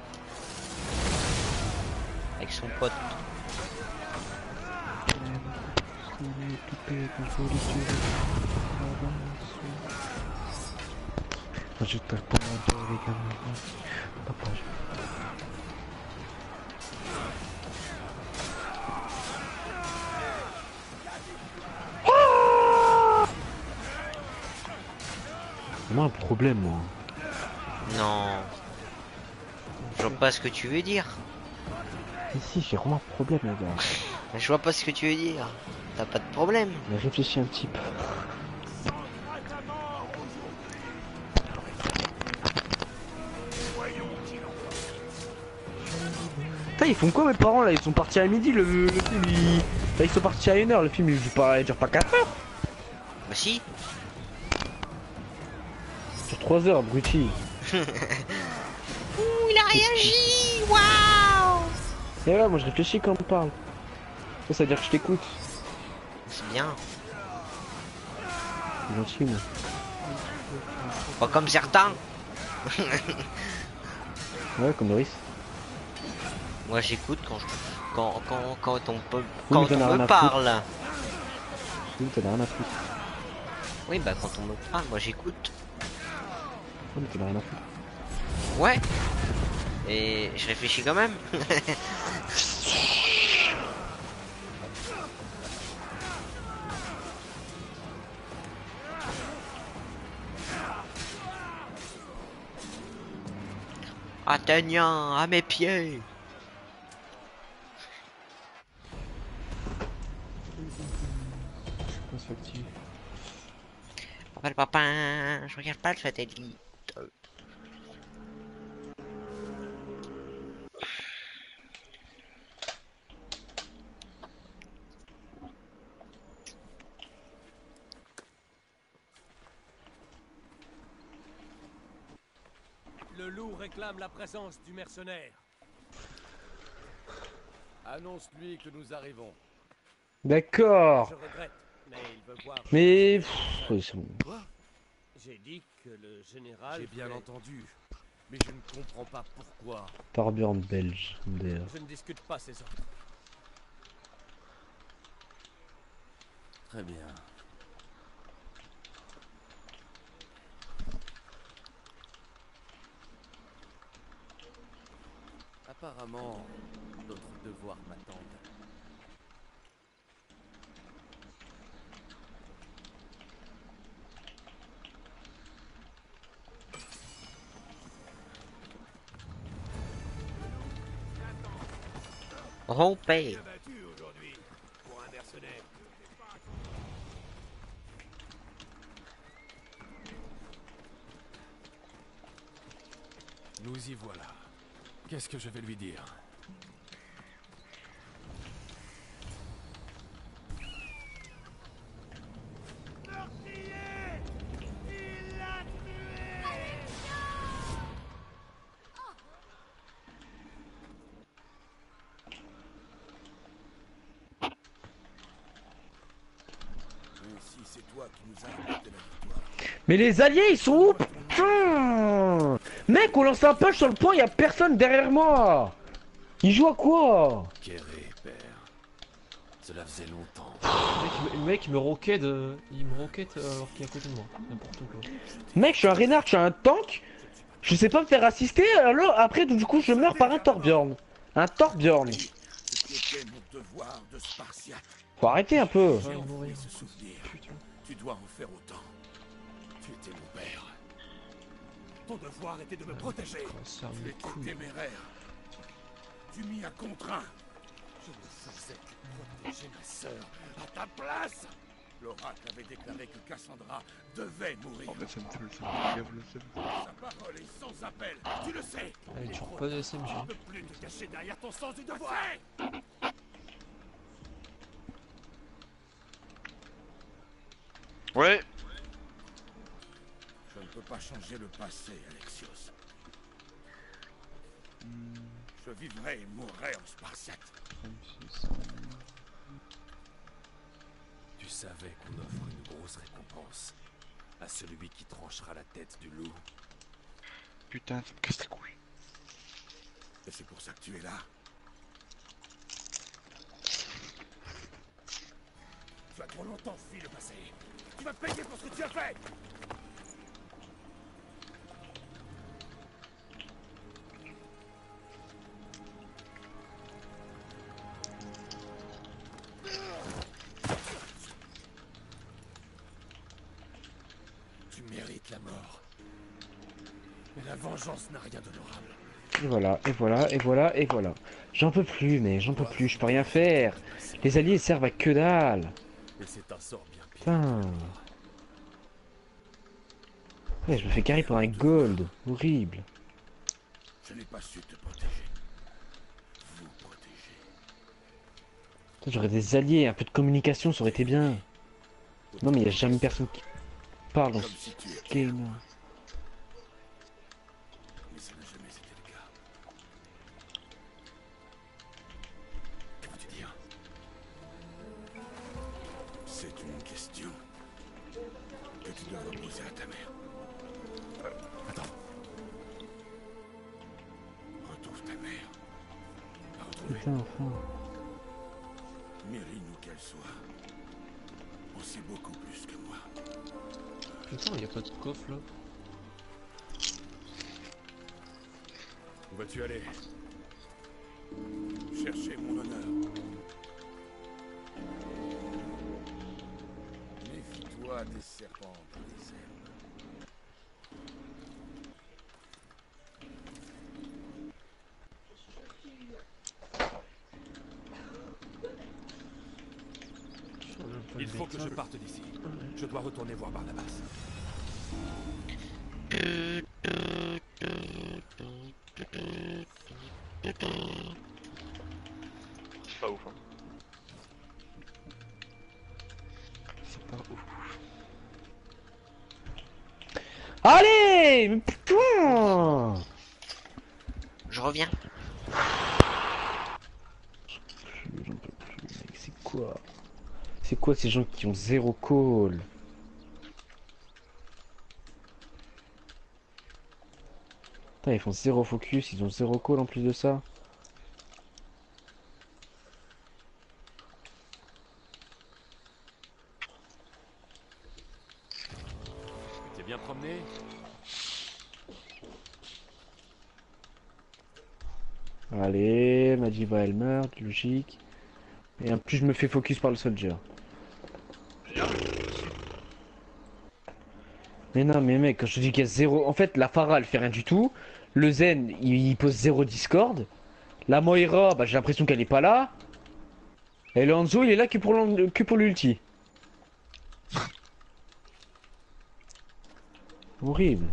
Speaker 1: Avec son pote.
Speaker 2: Je te réponds avec un papa. C'est moi un problème, moi.
Speaker 1: Non. Je vois pas ce que tu veux dire.
Speaker 2: Ici, j'ai vraiment un problème, les gars.
Speaker 1: Je vois pas ce que tu veux dire. T'as pas de problème.
Speaker 2: Mais réfléchis un petit peu.
Speaker 14: Putain, ils font quoi mes parents là? Ils sont partis à midi, le film il... Enfin, ils sont partis à 1h, le film il dure pas 4 heures.
Speaker 1: Bah si.
Speaker 14: Sur 3 heures, abruti.
Speaker 1: Ouh, il a réagi. Waouh.
Speaker 14: Et là, moi je réfléchis quand on parle. Ça veut dire que je t'écoute.
Speaker 1: C'est bien.
Speaker 14: C'est gentil, moi.
Speaker 1: Pas comme certains.
Speaker 14: Ouais, comme Doris.
Speaker 1: Moi j'écoute quand je... quand on peut...
Speaker 14: Oui,
Speaker 1: quand
Speaker 14: mais t'en as
Speaker 1: on
Speaker 14: rien
Speaker 1: me
Speaker 14: à
Speaker 1: parle.
Speaker 14: Oui, t'en as rien à foutre.
Speaker 1: Oui, bah quand on me parle, moi j'écoute.
Speaker 14: Oui, mais t'en as rien à foutre.
Speaker 1: Ouais. Et je réfléchis quand même. Athénien, à mes pieds. Papa, je regarde pas le satellite.
Speaker 7: Le loup réclame la présence du mercenaire.
Speaker 3: Annonce-lui que nous arrivons.
Speaker 14: D'accord.
Speaker 7: Je regrette, mais il veut voir.
Speaker 14: Mais... ils sont...
Speaker 7: Quoi? J'ai dit que le général...
Speaker 3: J'ai bien entendu, mais je ne comprends pas pourquoi.
Speaker 14: Torbjörn belge, d'ailleurs.
Speaker 7: Je ne discute pas ces ordres.
Speaker 3: Très bien. Apparemment, d'autres devoirs m'attendent.
Speaker 1: Rompé.
Speaker 6: Battu aujourd'hui pour un mercenaire.
Speaker 3: Nous y voilà. Qu'est-ce que je vais lui dire?
Speaker 6: Si c'est toi qui nous as apporté la victoire.
Speaker 14: Mais les alliés, ils sont où? Putain! Mec, on lance un punch sur le point, y a personne derrière moi! Il joue à quoi?
Speaker 3: Kéré, père. Cela faisait longtemps.
Speaker 15: Le mec il me roquette alors qu'il est à côté de moi. N'importe quoi.
Speaker 14: Mec, je suis un Reinhardt, je suis un tank. Je sais pas me faire assister, alors après, du coup, je meurs par un Torbjorn. Un Torbjorn.
Speaker 6: C'était mon devoir de Spartiate.
Speaker 14: Faut arrêter un peu.
Speaker 6: J'ai envoyé ce souvenir. Tu dois en faire autant. Tu étais mon père. Ton devoir était de me protéger. Tu étais téméraire. Tu m'y as contraint. Je ne faisais que protéger ma sœur à ta place. L'oracle avait déclaré que Cassandra devait mourir.
Speaker 4: Oh, mais ça me fait le gave le seum.
Speaker 6: Sa parole est sans appel. Tu le sais.
Speaker 15: Allez, tu pas de SMG.
Speaker 6: Je ne peux plus te cacher derrière ton sens du devoir.
Speaker 4: Ouais.
Speaker 6: Je ne peux pas changer le passé, Alexios. Je vivrai et mourrai en Spartiate.
Speaker 3: Tu savais qu'on offre une grosse récompense à celui qui tranchera la tête du loup.
Speaker 4: Putain, ça me casse les couilles.
Speaker 6: Et c'est pour ça que tu es là. Tu as trop longtemps fui le passé. Tu vas payer pour ce que tu as fait. Tu mérites la mort. Mais la vengeance n'a rien d'honorable.
Speaker 14: Et voilà, et voilà, et voilà, et voilà. J'en peux plus, mais j'en peux plus, je peux rien faire. Les alliés servent à que dalle.
Speaker 3: Et c'est un sort bien pire.
Speaker 14: Putain. Ouais, je me fais carry pour un gold. Horrible.
Speaker 6: Je n'ai pas su te protéger. Vous protéger.
Speaker 14: J'aurais des alliés, un peu de communication, ça aurait été bien. Non, mais il n'y a jamais personne qui parle dans ce game.
Speaker 6: Mais ça n'a jamais été le cas. Que veux-tu dire? C'est une question que tu devras poser à ta mère. Attends. Retrouve ta mère. La retrouver.
Speaker 14: Putain, enfin.
Speaker 6: Mérine où qu'elle soit. On sait beaucoup plus que moi.
Speaker 15: Putain, y a pas de coffre là.
Speaker 6: Où vas-tu aller? Chercher mon honneur. Méfie-toi des serpents dans les herbes.
Speaker 3: Il faut que je parte d'ici. Je dois retourner voir Barnabas.
Speaker 4: C'est pas ouf, hein. C'est pas ouf.
Speaker 14: Allez, mais putain.
Speaker 1: Je reviens.
Speaker 14: J'en peux plus, mec, c'est quoi? C'est quoi ces gens qui ont zéro call? Putain, ils font zéro focus, ils ont zéro call en plus de ça.
Speaker 3: t'es bien promené?
Speaker 2: Allez, Madiba elle meurt, logique. Et en plus je me fais focus par le soldier. Mais non mais mec, quand je te dis qu'il y a zéro... En fait la Pharah elle fait rien du tout. Le Zen il pose zéro Discord. La Moira, bah j'ai l'impression qu'elle est pas là. Et le Hanzo il est là que pour l'ulti. Horrible.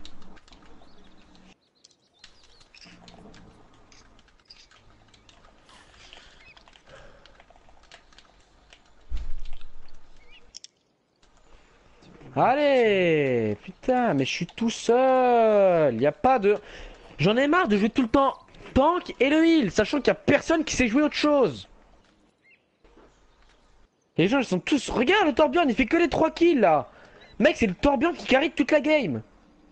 Speaker 2: Allez, putain, mais je suis tout seul. Y a pas de... J'en ai marre de jouer tout le temps tank et le heal, sachant qu'il y a personne qui sait jouer autre chose. Les gens ils sont tous... Regarde le Torbjorn, il fait que les 3 kills là. Mec, c'est le Torbjorn qui carry toute la game.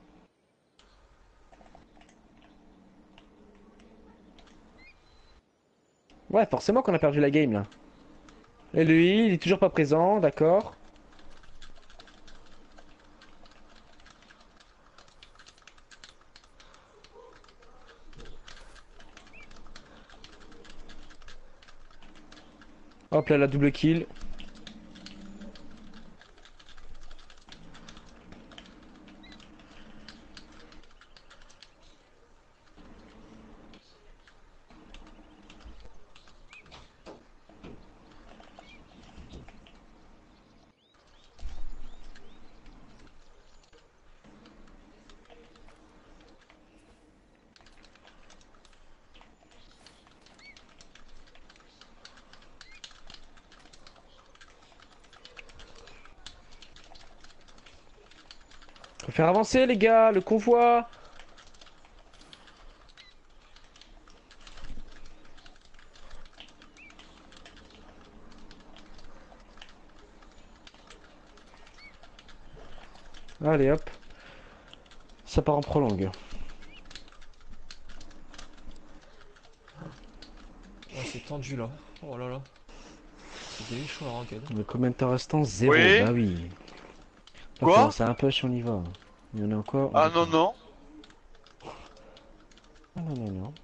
Speaker 2: Ouais, forcément qu'on a perdu la game là. Et le heal, il est toujours pas présent, d'accord. Hop là, la double kill. Faut faire avancer les gars, le convoi. Allez hop. Ça part en prolongue.
Speaker 15: Oh, c'est tendu là. Oh là là. C'est chaud la ranked.
Speaker 2: Le combien de temps restant? 0.
Speaker 4: Oui.
Speaker 2: Bah oui.
Speaker 4: Quoi?
Speaker 2: C'est un push, on y va. Il y en a encore.
Speaker 4: Ah non, non.
Speaker 2: Ah non, non, non.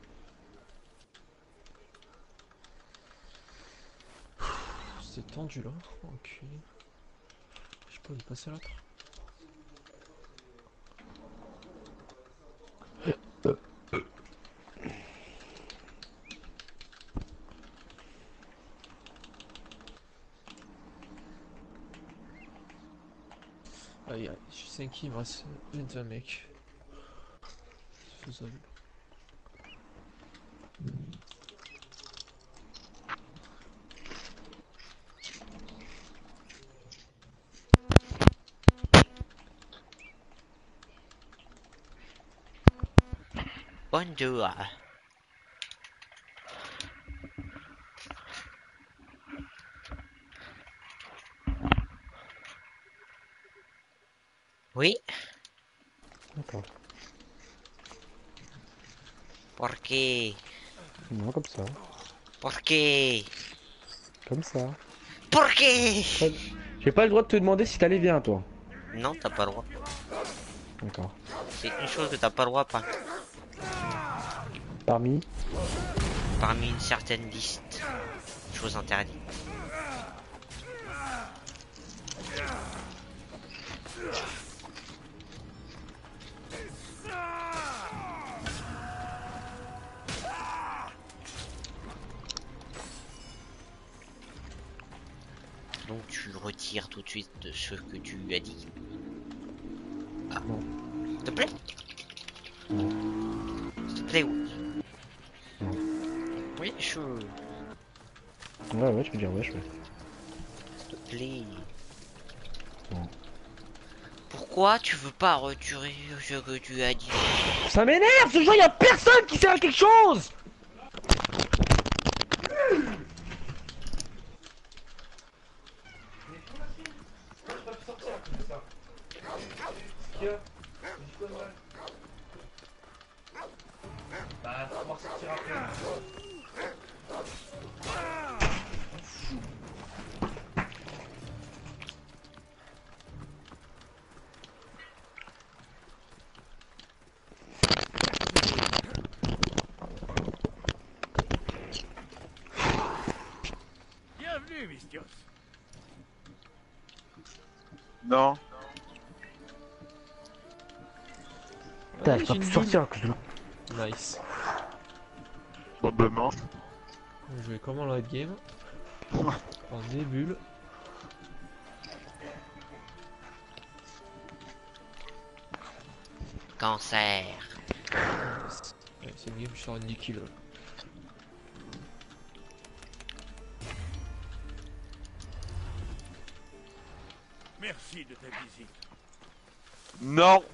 Speaker 15: C'est tendu là. Enculé. Je sais pas où il passer l'autre. Aïe aïe, je suis 5, il me reste 21 mecs. C'est faisable.
Speaker 1: Bonjour. Oui.
Speaker 2: D'accord.
Speaker 1: Porque.
Speaker 2: Non, comme ça.
Speaker 1: Porque.
Speaker 2: Comme ça.
Speaker 1: Porque.
Speaker 2: J'ai pas le droit de te demander si t'allais bien, toi.
Speaker 1: Non, t'as pas le droit.
Speaker 2: D'accord.
Speaker 1: C'est une chose que t'as pas le droit, pas.
Speaker 2: Parmi
Speaker 1: une certaine liste. Chose interdite. Donc tu retires tout de suite de ce que tu as dit. Ah.
Speaker 2: Non.
Speaker 1: S'il te plaît. S'il te plaît, oui. Oui, je...
Speaker 2: Ouais, tu peux dire ouais, je fais.
Speaker 1: S'il te plaît.
Speaker 2: Non.
Speaker 1: Pourquoi tu veux pas retirer ce que tu as dit?
Speaker 2: Ça m'énerve, ce jeu, y'a personne qui sert à quelque chose.
Speaker 15: Bah, on va pouvoir sortir après.
Speaker 6: Bienvenue, Mistios.
Speaker 4: Non.
Speaker 2: Putain, je peux plus sortir que je...
Speaker 15: Nice.
Speaker 4: Probablement.
Speaker 15: On jouait comment le game? En nébule.
Speaker 1: Cancer.
Speaker 15: Ouais, c'est une game, je sors une 10 kilos.
Speaker 6: Merci de ta visite.
Speaker 4: Non.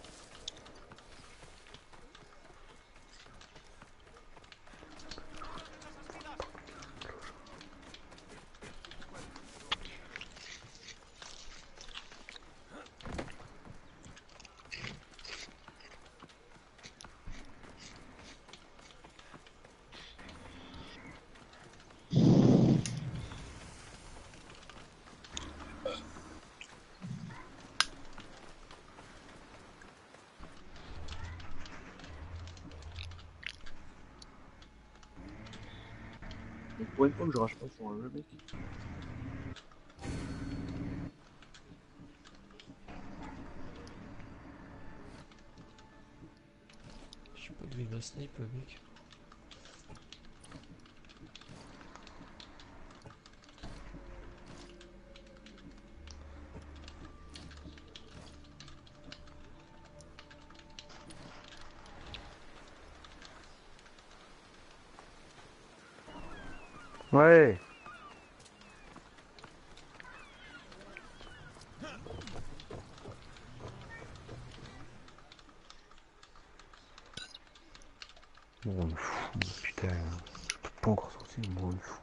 Speaker 4: Pour une fois que je rage pas sur un jeu, mec.
Speaker 15: J'ai pas de ma snipe, mec.
Speaker 11: Ouais.
Speaker 2: Bon, on me fout, putain. Je peux pas encore sortir, bon, on me fout.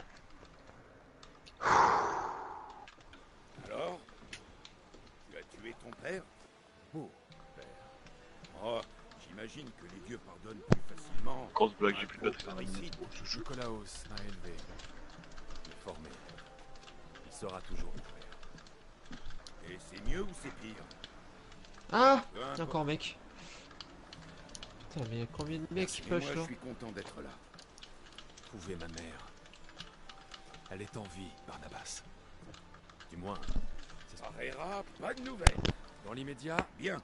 Speaker 6: Alors, tu as tué ton père? Oh, père. Oh, j'imagine que les dieux pardonnent plus facilement.
Speaker 4: Grosse blague, j'ai plus de
Speaker 6: Par ici,
Speaker 3: Nicolaos m'a élevé, m'a formé. Il sera toujours mon père.
Speaker 6: et c'est mieux ou c'est pire?
Speaker 15: Ah!
Speaker 6: Peu importe.
Speaker 15: Encore mec. Putain, mais y'a combien de mecs qui
Speaker 6: Et moi,
Speaker 15: push
Speaker 6: je
Speaker 15: là?
Speaker 6: suis content d'être là.
Speaker 3: Trouver ma mère. Elle est en vie, Barnabas. Du moins, c'est ce que...
Speaker 6: Herrera, pas de nouvelles.
Speaker 3: Dans l'immédiat,
Speaker 6: Bien.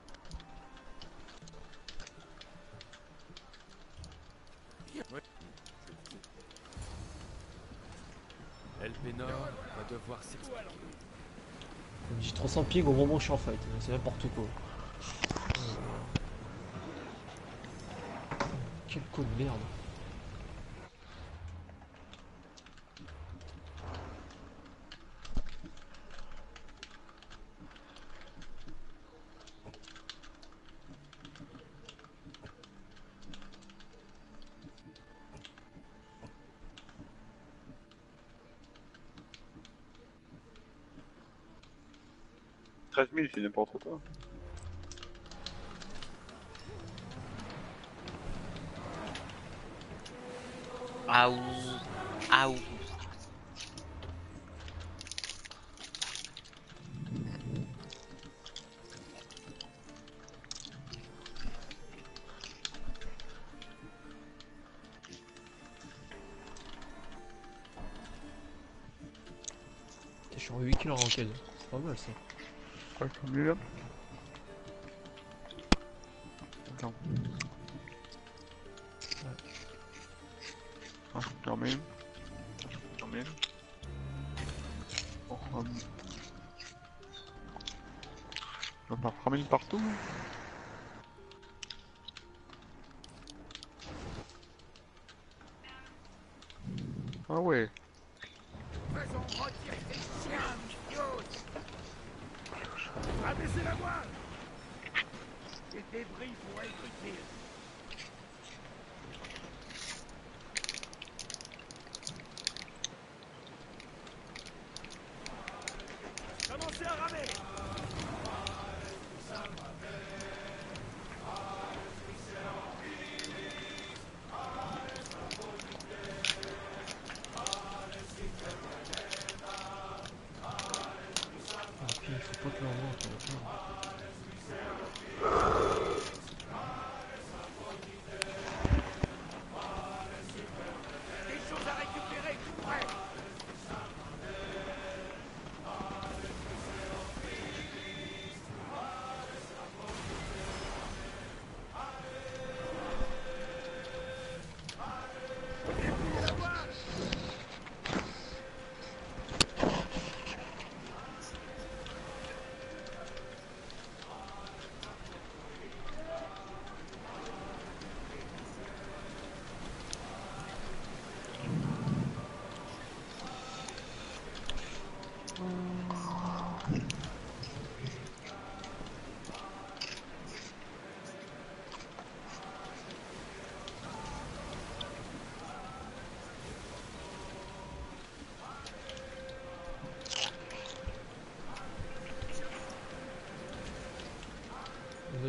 Speaker 3: Ouais. Elpenor va devoir s'expliquer.
Speaker 15: J'ai 300 ping au moment où je suis en fight, c'est n'importe quoi. Quel coup de merde.
Speaker 4: « 13 000, c'est n'importe quoi.
Speaker 1: Aou. Aou.
Speaker 15: Je suis en 8 kills en ranked, c'est pas mal ça.
Speaker 4: Ouais, c'est mieux là. Attends. Ah, j'en mets une. J'en mets une. Oh, je vais pas prendre une partout. Ah ouais.
Speaker 6: Faisons retirer ces chiens, Mistios. Abaissez la voile. Les débris pourraient être utiles. Commencez à ramer.
Speaker 15: Ah, puis il faut pas que l'on monte.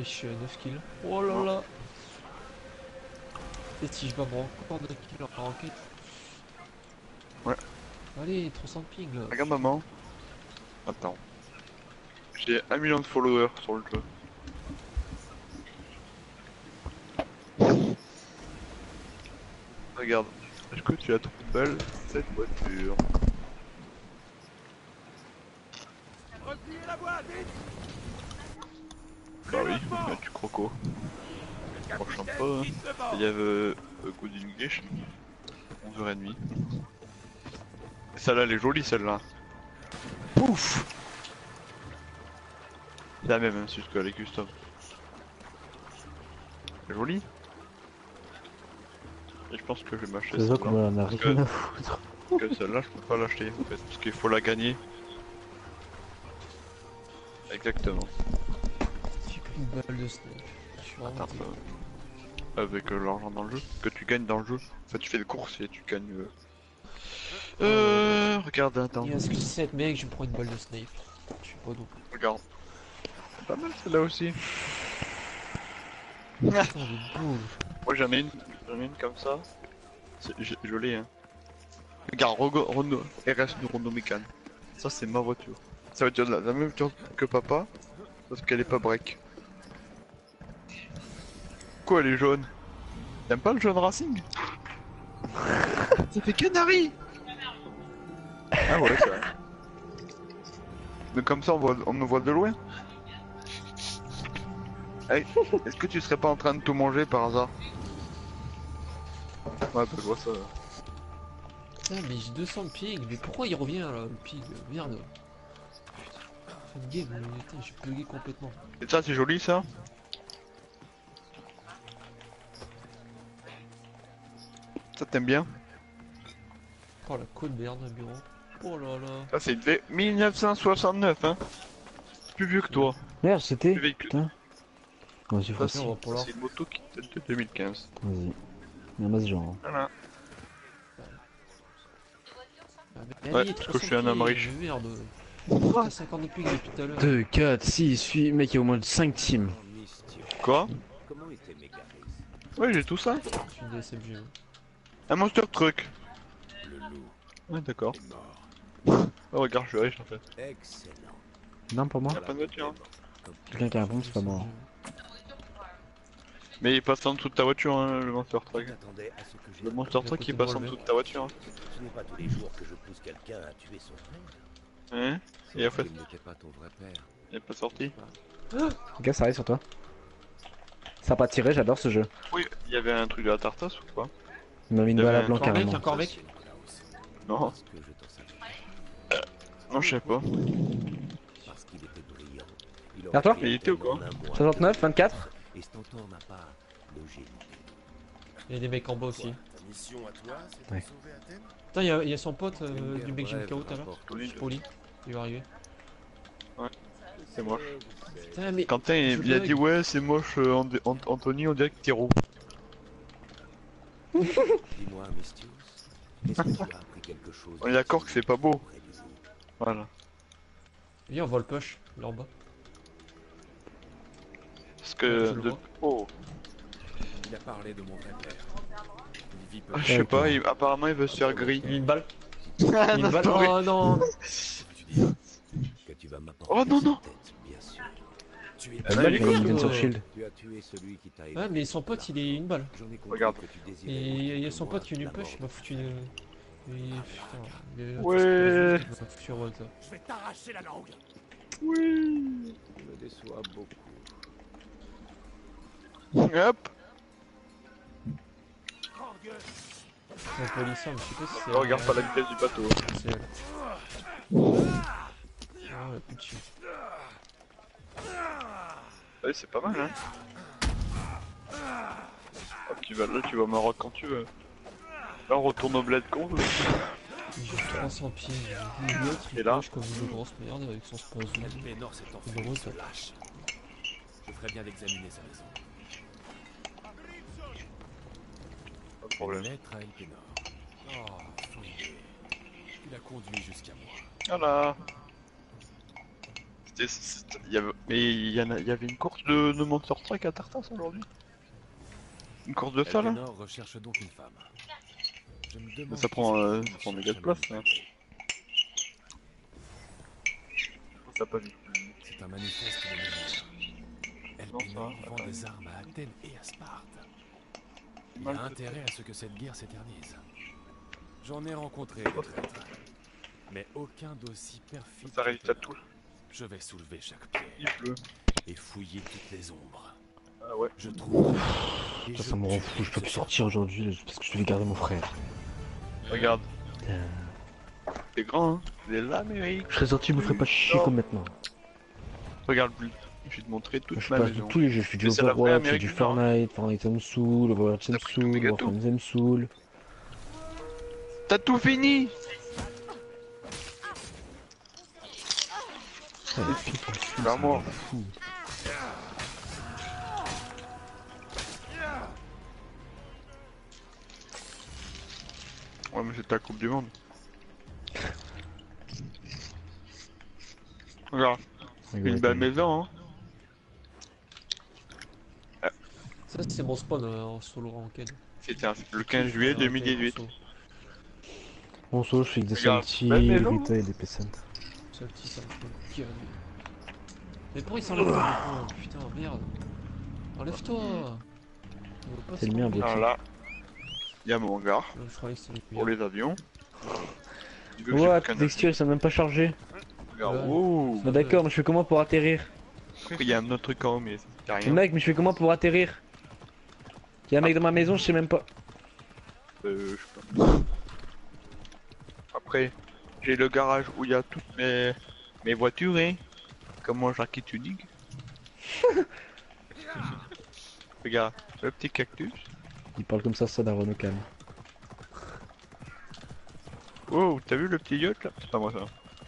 Speaker 15: wesh, 9 kills. Oh là là. Et si je bats mon record de kills en ranked.
Speaker 4: Ouais.
Speaker 15: Allez, 300 ping là.
Speaker 4: Regarde maman. Attends. J'ai 1 million de followers sur le jeu. Regarde. Est-ce que tu as trop belle cette voiture?
Speaker 7: Repliez la voie, vite.
Speaker 4: Bah oui, tu croco. Franchement pas, hein. Il y avait Good English. 11h30. Celle-là elle est jolie celle-là. Pouf. C'est la même hein, c'est juste qu'elle est custom. C'est joli. Et je pense que je vais m'acheter
Speaker 2: C'est ça
Speaker 4: celle-là.
Speaker 2: qu'on en a
Speaker 4: Parce
Speaker 2: rien à foutre.
Speaker 4: que celle-là je peux pas l'acheter en fait. Parce qu'il faut la gagner. Exactement.
Speaker 15: J'ai pris une balle de snipe. Je suis vraiment
Speaker 4: Attends, avec l'argent dans le jeu, que tu gagnes dans le jeu. En fait, tu fais des courses et tu gagnes. Regarde, attends.
Speaker 15: Il y a ce que 7 mec, je me prends une balle de snipe. Je suis pas d'où.
Speaker 4: Regarde. C'est pas mal celle-là aussi.
Speaker 15: Putain, les boules.
Speaker 4: Moi j'en ai une comme ça. Je l'ai hein. Regarde, Renault RS de Renault Mégane. Ça c'est ma voiture. Ça va être la même voiture que papa, parce qu'elle est pas break. Quoi elle est jaune? T'aimes pas le jaune Racing? Ça fait canari. Ah ouais c'est vrai. Mais comme ça on me voit de loin. Hey, est-ce que tu serais pas en train de tout manger par hasard? Ouais, je vois ça.
Speaker 15: Putain, mais j'ai 200 de ping, mais pourquoi il revient là, le ping? Merde. Fin de game, putain, j'ai bugué complètement.
Speaker 4: Et ça, c'est joli ça? Ça t'aimes bien?
Speaker 15: Oh la côte merde, un bureau. Oh là là.
Speaker 4: Ça, c'est de 1969, hein? Plus vieux que toi.
Speaker 2: Merde, c'était.
Speaker 4: Plus véhicule.
Speaker 2: Putain. Vas-y,
Speaker 4: Ça,
Speaker 2: facile.
Speaker 4: c'est une moto qui date de 2015.
Speaker 2: Vas-y. Y'a masse genre.
Speaker 4: Voilà.
Speaker 15: Mais
Speaker 4: Ouais,
Speaker 15: allez,
Speaker 4: parce que je suis un
Speaker 15: 300
Speaker 4: homme
Speaker 15: ping,
Speaker 4: riche.
Speaker 15: Merde. T'as 50 de ping depuis tout à l'heure.
Speaker 2: 2, 4, 6, 8, mec, il y a au moins 5 teams.
Speaker 4: Quoi?
Speaker 10: Comment était Megaris?
Speaker 4: Ouais, j'ai tout ça.
Speaker 15: Je suis une DSMG. Hein.
Speaker 4: Un monster truck.
Speaker 10: Le loup
Speaker 4: Ouais, d'accord.
Speaker 10: est mort.
Speaker 4: Oh, regarde, je suis riche en fait.
Speaker 10: Excellent.
Speaker 2: Non, pas moi.
Speaker 4: Y'a pas de voiture. Hein.
Speaker 2: Quelqu'un qui répond, c'est pas moi.
Speaker 4: Mais il passe en dessous de ta voiture, hein, le monster truck.
Speaker 10: T'attendais à ce que j'ai
Speaker 4: Le monster truck il passe en dessous de ta voiture. Hein.
Speaker 10: Ce n'est pas tous les jours que je pousse quelqu'un à tuer son frère.
Speaker 4: Hein? Et en fait,
Speaker 10: Il n'était pas ton vrai père.
Speaker 4: il est pas sorti.
Speaker 2: Gars, ça arrive sur toi. Ça a pas tiré, j'adore ce jeu.
Speaker 4: Oui, il y avait un truc de la tartasse ou quoi?
Speaker 2: Il m'a mis une
Speaker 4: Il y
Speaker 2: balle à
Speaker 4: avait
Speaker 2: blanc
Speaker 4: un
Speaker 2: carrément.
Speaker 15: Encore mec.
Speaker 4: Non.
Speaker 10: Parce que je t'en savais.
Speaker 4: Non, je sais pas.
Speaker 10: Parce qu'il était brillant. Il
Speaker 2: Vers toi
Speaker 10: aurait
Speaker 4: Il était ou quoi?
Speaker 10: en un mois
Speaker 2: 69, 24.
Speaker 10: Et Stentor n'a pas logé.
Speaker 15: Il y a des mecs en bas aussi.
Speaker 3: Ta mission à toi, c'est
Speaker 2: Ouais.
Speaker 3: de sauver Athènes?
Speaker 15: Putain, il y a son pote du mec j'ai KO tout à l'heure. Poli. Il va arriver.
Speaker 4: C'est moche.
Speaker 15: Putain, mais.
Speaker 4: Quentin il a dit ouais c'est moche Anthony on dirait que t'es roux.
Speaker 10: Dis-moi, Mystius, est-ce que tu as appris quelque chose?
Speaker 4: On est d'accord que c'est pas beau.
Speaker 10: auprès des autres?
Speaker 4: Voilà.
Speaker 15: Viens, on voit le push, là en bas.
Speaker 4: Parce que...
Speaker 15: Ouais, je le vois.
Speaker 4: Oh.
Speaker 3: Il a parlé de mon vrai père. Il vit
Speaker 4: Ah, je sais pas, apparemment il veut se faire gris.
Speaker 15: Il y a une balle. Il y a une balle. Oh non.
Speaker 10: Que tu vas m'apporter
Speaker 4: Oh non non.
Speaker 10: cette tête, bien sûr.
Speaker 3: Tu es
Speaker 2: La balle, il
Speaker 15: merde.
Speaker 2: est une sur shield.
Speaker 10: Tu as tué celui qui t'a aidé.
Speaker 15: Ouais, mais son pote il est une balle.
Speaker 10: J'en ai compris
Speaker 4: Regarde.
Speaker 10: que tu désirais
Speaker 15: Et il y a son
Speaker 10: autant que
Speaker 15: pote qui est
Speaker 10: moi
Speaker 15: une push, il m'a foutu une. Putain,
Speaker 4: Ouais.
Speaker 15: il m'a foutu un volta.
Speaker 6: Je vais t'arracher la langue.
Speaker 4: Oui.
Speaker 10: Tu me déçois beaucoup.
Speaker 4: Hop.
Speaker 15: C'est un polissant, mais je sais pas si c'est.
Speaker 4: Regarde pas la vitesse du bateau.
Speaker 15: C'est elle. Ah, elle a plus de shield.
Speaker 4: Ouais c'est pas mal hein. Hop, là tu vas Maroc quand tu veux. Là on retourne au bled con.
Speaker 15: J'ai 300 pieds. L'autre il
Speaker 4: Et là
Speaker 15: marche comme une grosse merde avec son spawn.
Speaker 3: Pénor cet enfant
Speaker 15: C'est drôle,
Speaker 3: se
Speaker 15: ça.
Speaker 3: lâche. Je ferais bien d'examiner sa maison.
Speaker 4: Pas de problème.
Speaker 3: Lettre à Elpénor. Oh, fouillé. Il a conduit jusqu'à moi.
Speaker 4: Voilà. Mais il y avait une course de Monster Truck à Tartas aujourd'hui. Une course de ça là.
Speaker 3: Elpenor recherche donc une femme. Je me demande
Speaker 4: Ça prend méga de place là. Ça pas vu.
Speaker 3: C'est un manifeste de mémoire. Elpenor vend des armes à Athènes et à Sparte. Il a intérêt à ce que cette guerre s'éternise. J'en ai rencontré des traîtres, mais aucun d'aussi perfide.
Speaker 4: Ça réussit à tout.
Speaker 3: Je vais soulever chaque pierre et fouiller toutes les ombres.
Speaker 4: Ah ouais.
Speaker 3: Je trouve.
Speaker 2: Ça me rend fou, je peux plus sortir aujourd'hui parce que je devais garder mon frère.
Speaker 4: Regarde. C'est grand hein. C'est l'Amérique.
Speaker 2: Je serais sorti, je me ferais pas chier comme maintenant.
Speaker 4: Regarde, je vais te montrer toute
Speaker 2: Je
Speaker 4: ma
Speaker 2: passe de
Speaker 4: maison.
Speaker 2: tous les jeux, je fais du Overwatch, je fais du Fortnite, Fortnite ça me saoule, Overwatch ça me saoule, Warframe ça me saoule.
Speaker 4: T'as tout fini.
Speaker 2: C'est un mort. Fou.
Speaker 4: Ouais mais c'est ta coupe du monde. Regarde. Une belle maison hein.
Speaker 15: Ça c'est mon spawn en solo ranked.
Speaker 4: C'était le 15 juillet 2018.
Speaker 2: Bon solo je fais que des
Speaker 4: Regarde,
Speaker 2: salty,
Speaker 4: belle
Speaker 2: des
Speaker 4: maison.
Speaker 2: Vita et des Pessant.
Speaker 15: Salty ça me fait qui va lui. Mais pourquoi il s'enlève pas? Oh, putain merde. Enlève-toi.
Speaker 2: C'est le mien bien
Speaker 4: Alors
Speaker 2: sûr.
Speaker 4: là, il y a mon hangar
Speaker 15: Je croyais que c'était
Speaker 4: pour les avions.
Speaker 2: Ouais, Dexter ça même pas chargé.
Speaker 4: Regarde, oh.
Speaker 2: Bah d'accord, mais je fais comment pour atterrir?
Speaker 4: Après il y a un autre truc en haut mais c'est rien.
Speaker 2: Mec, mais je fais comment pour atterrir? Y'a un mec dans ma maison, je sais même pas.
Speaker 4: Je sais pas. Après, j'ai le garage où il y a toutes mes voitures, hein. Comme mon Jackie Tuning. Regarde, le petit cactus.
Speaker 2: Il parle comme ça d'un Renault calme.
Speaker 4: Oh, t'as vu le petit yacht là? C'est pas moi ça.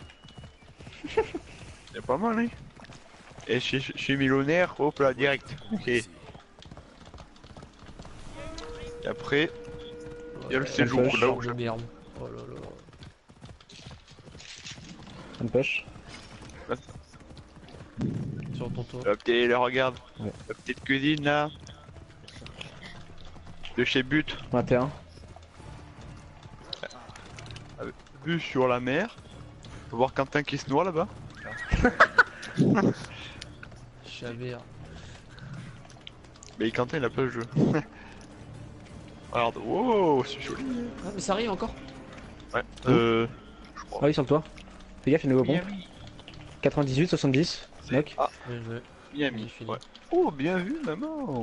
Speaker 4: C'est pas mal, hein. Et je suis millionnaire, hop là, direct. Ok. Et après, il y a le séjour là où je...
Speaker 15: merde. Oh là là.
Speaker 2: Ça me pêche.
Speaker 15: Sur ton toit.
Speaker 4: Regarde,
Speaker 2: ouais.
Speaker 4: La petite cuisine là. De chez But.
Speaker 2: 21.
Speaker 4: Vue sur la mer. Faut voir Quentin qui se noie là-bas.
Speaker 15: Chavert.
Speaker 4: Mais Quentin il a pas le jeu. Regarde, wow, c'est joli.
Speaker 15: Ah mais ça arrive encore.
Speaker 4: Ouais,
Speaker 2: je crois. Ah oui, sur le toit. Fais gaffe, il y a une nouvelle pompe. 98, 70, knock.
Speaker 4: Ah, Miami. Ouais. Oh, bien vu, maman.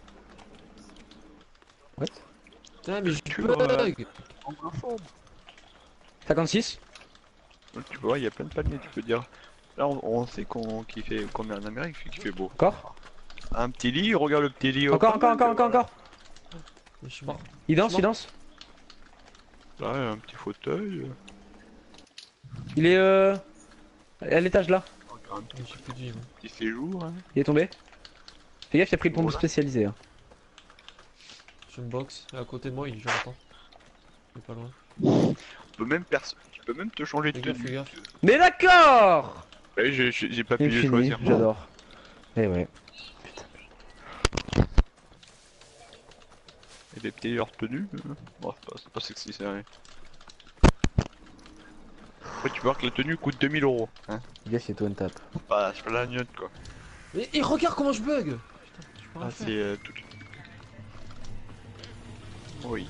Speaker 2: What?
Speaker 15: Putain, mais je bug.
Speaker 4: Anglophone.
Speaker 2: 56.
Speaker 4: Tu vois, il y a plein de paniers, tu peux dire. Là, on sait qu'on est en Amérique, qu'il fait beau.
Speaker 2: Encore?
Speaker 4: Un petit lit, regarde le petit lit.
Speaker 2: Encore.
Speaker 15: Je suis mort.
Speaker 2: Il danse.
Speaker 4: Là, un petit fauteuil.
Speaker 2: Il est à l'étage là.
Speaker 15: J'ai plus de vie.
Speaker 4: Petit séjour. Hein.
Speaker 2: Il est tombé. Fais gaffe, il a pris le pompe spécialisé. Hein.
Speaker 15: Je me boxe, à côté de moi, je l'entends. Il est pas loin.
Speaker 4: Tu peux même te changer de tenue.
Speaker 2: Mais d'accord.
Speaker 4: Ouais, j'ai pas pu le
Speaker 2: Infini,
Speaker 4: choisir.
Speaker 2: j'adore. Eh ouais.
Speaker 4: Et des petits tenues. Bon, c'est pas sexy, c'est rien. Après, tu vois que la tenue coûte 2000 €. Hein.
Speaker 2: Gars, c'est toi une tape.
Speaker 4: C'est pas la gnôte quoi.
Speaker 15: Et regarde comment je bug.
Speaker 4: Ah, c'est tout. Oui.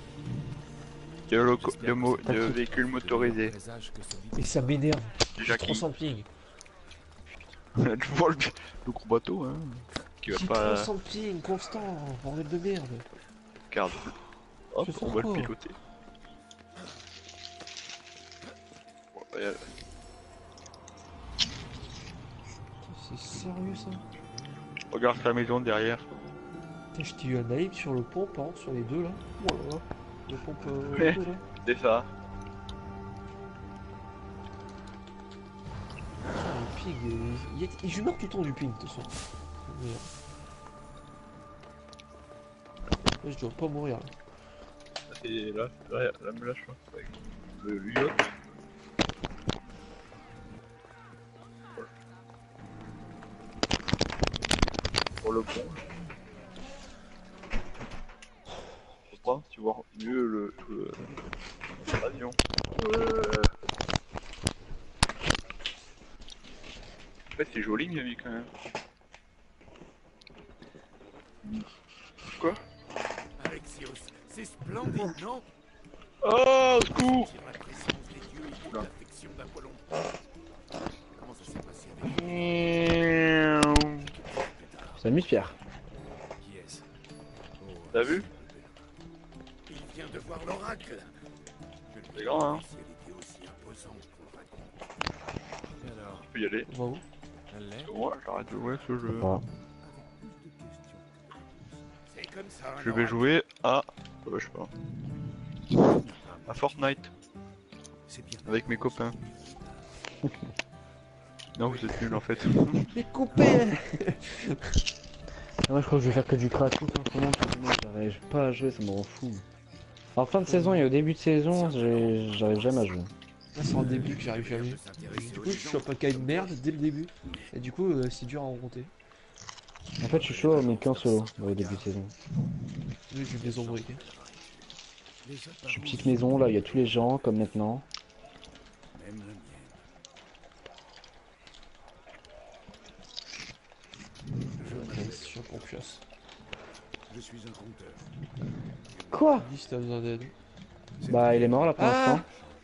Speaker 4: De véhicules motorisés.
Speaker 15: Et ça m'énerve.
Speaker 4: Déjà
Speaker 15: 300 ping.
Speaker 4: Tu vois le gros bateau hein. Qui va
Speaker 15: J'ai
Speaker 4: pas.
Speaker 15: 300 ping constant, bordel de merde.
Speaker 4: Regarde. Hop, on va le piloter.
Speaker 15: C'est sérieux ça?
Speaker 4: Regarde la maison derrière.
Speaker 15: Je t'ai eu un naïf sur le pont, par contre, sur les deux là. Voilà. Le pompe
Speaker 4: Ouais,
Speaker 15: deux, là.
Speaker 4: c'est ça.
Speaker 15: Le ping, je meurs tout le temps du ping de toute façon. Là, je dois pas mourir.
Speaker 4: Et là, je crois. Le yacht. le pont. Pourtant, tu vois mieux l'avion. En fait, c'est joli, Miami, quand même. Quoi?
Speaker 6: Alexios, c'est splendide, non?
Speaker 4: Oh, au secours!
Speaker 6: Sur la présence des dieux et de l'affection d'Apollon. Comment ça s'est passé avec
Speaker 14: S'amuse Pierre.
Speaker 6: Qui est-ce?
Speaker 4: T'as vu?
Speaker 6: Il vient de voir l'oracle.
Speaker 4: C'est grand, hein?
Speaker 6: Si elle était aussi imposante qu'on le raconte.
Speaker 3: Et alors,
Speaker 4: Tu peux y aller.
Speaker 15: On va où?
Speaker 3: elle l'est?
Speaker 4: Moi, j'arrête de jouer ce jeu.
Speaker 6: C'est comme ça.
Speaker 4: Je vais jouer à... je sais pas. À Fortnite. Avec mes copains. Non, vous êtes nuls en fait.
Speaker 14: Les copains. Moi je crois que je vais faire que du Kratos en ce moment, j'arrive pas à jouer, ça me rend fou. En fin de saison et au début de saison, j'arrive jamais à jouer.
Speaker 15: Là c'est en début que j'arrive jamais. Du coup je suis un peu qu'à une merde dès le début. Et du coup c'est dur à remonter.
Speaker 14: En fait je suis chaud mais qu'en solo au début de saison.
Speaker 15: Oui, j'ai des ombriqués.
Speaker 14: Je suis petite maison là, il y a tous les gens comme maintenant.
Speaker 6: Même la mienne.
Speaker 15: Je suis en confiance.
Speaker 6: Je suis un conteur.
Speaker 14: Quoi?
Speaker 15: Dis si t'as besoin d'aide.
Speaker 14: Bah il est mort là pour l'instant.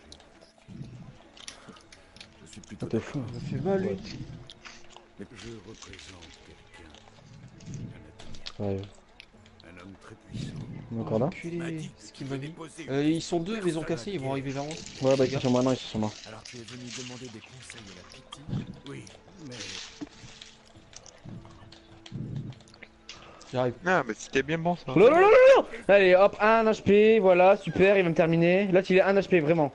Speaker 6: Je suis plutôt.
Speaker 14: T'es fou.
Speaker 15: Ça fait mal lui.
Speaker 6: Mais je représente quelqu'un.
Speaker 14: Ouais.
Speaker 6: Un homme très puissant.
Speaker 14: On est encore là?
Speaker 15: Enculé, ce qu'il m'a dit. Ils sont deux, maison cassée, ils vont arriver vers moi.
Speaker 14: Ouais bah ils sont sur moi, non ils sont sur moi.
Speaker 3: Alors tu es venu demander des conseils à la Pity?
Speaker 6: Oui, mais...
Speaker 15: J'arrive.
Speaker 4: Ah, mais c'était bien bon ça.
Speaker 14: Non, non, non, non, non. Allez hop, 1 HP, voilà, super, il va me terminer. Là il est 1 HP, vraiment.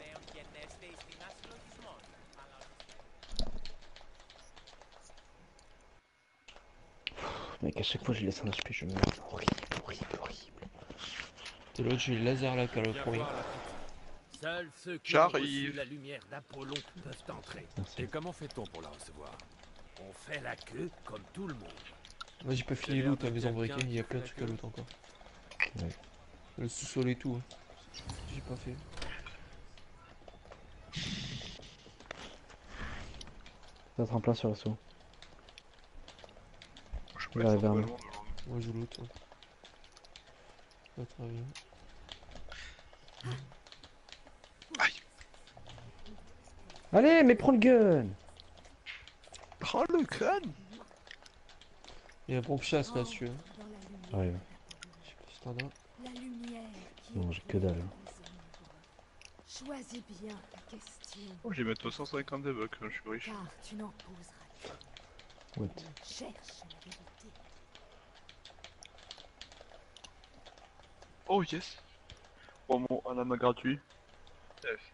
Speaker 14: Mec, à chaque fois je laisse un HP, je meurs. Horrible, horrible, horrible.
Speaker 15: T'es l'autre, j'ai le laser là, qui a le pourri.
Speaker 6: Seuls ceux qui
Speaker 4: J'arrive.
Speaker 6: ont reçu la lumière d'Apollon peuvent entrer.
Speaker 14: Merci.
Speaker 3: Et comment fait-on pour la recevoir?
Speaker 6: On fait la queue comme tout le monde.
Speaker 15: Moi j'ai pas fini loot à maison briquée, il y a plein de trucs à loot encore.
Speaker 14: Ouais.
Speaker 15: Le sous-sol et tout. Hein. J'ai pas fait.
Speaker 14: Ça va être en plein sur l'assaut.
Speaker 4: Je
Speaker 14: Il arrive vers nous.
Speaker 15: Moi je loot. Hein. Pas très bien.
Speaker 14: Allez, mais prends le gun.
Speaker 4: Prends le crâne.
Speaker 15: Il y a un pompe chasse là-dessus. Hein.
Speaker 14: Arrive.
Speaker 15: Je sais pas si t'en as.
Speaker 5: La lumière qui
Speaker 14: Non, j'ai que dalle.
Speaker 5: Choisis bien ta question,
Speaker 4: Oh, j'ai mettre 150 de bucks, je suis riche.
Speaker 5: car tu n'en poseras plus.
Speaker 14: What?
Speaker 5: Cherche la vérité.
Speaker 4: Oh yes. Oh mon anama gratuit. F.